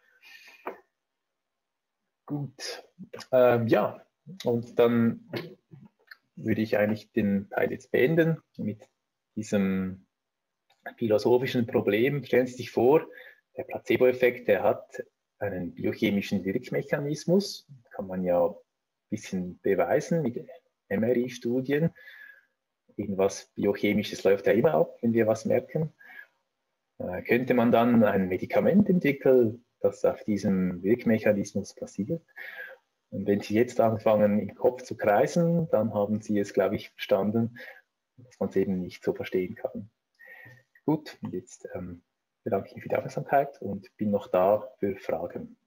Gut, ähm, ja, und dann würde ich eigentlich den Teil jetzt beenden mit diesem philosophischen Problem. Stellen Sie sich vor, der Placebo-Effekt, der hat einen biochemischen Wirkmechanismus, kann man ja ein bisschen beweisen mit M R I-Studien. Irgendwas Biochemisches läuft ja immer ab, wenn wir was merken. Äh, könnte man dann ein Medikament entwickeln, das auf diesem Wirkmechanismus basiert? Und wenn Sie jetzt anfangen, im Kopf zu kreisen, dann haben Sie es, glaube ich, verstanden, dass man es eben nicht so verstehen kann. Gut, und jetzt ähm, bedanke ich mich für die Aufmerksamkeit und bin noch da für Fragen.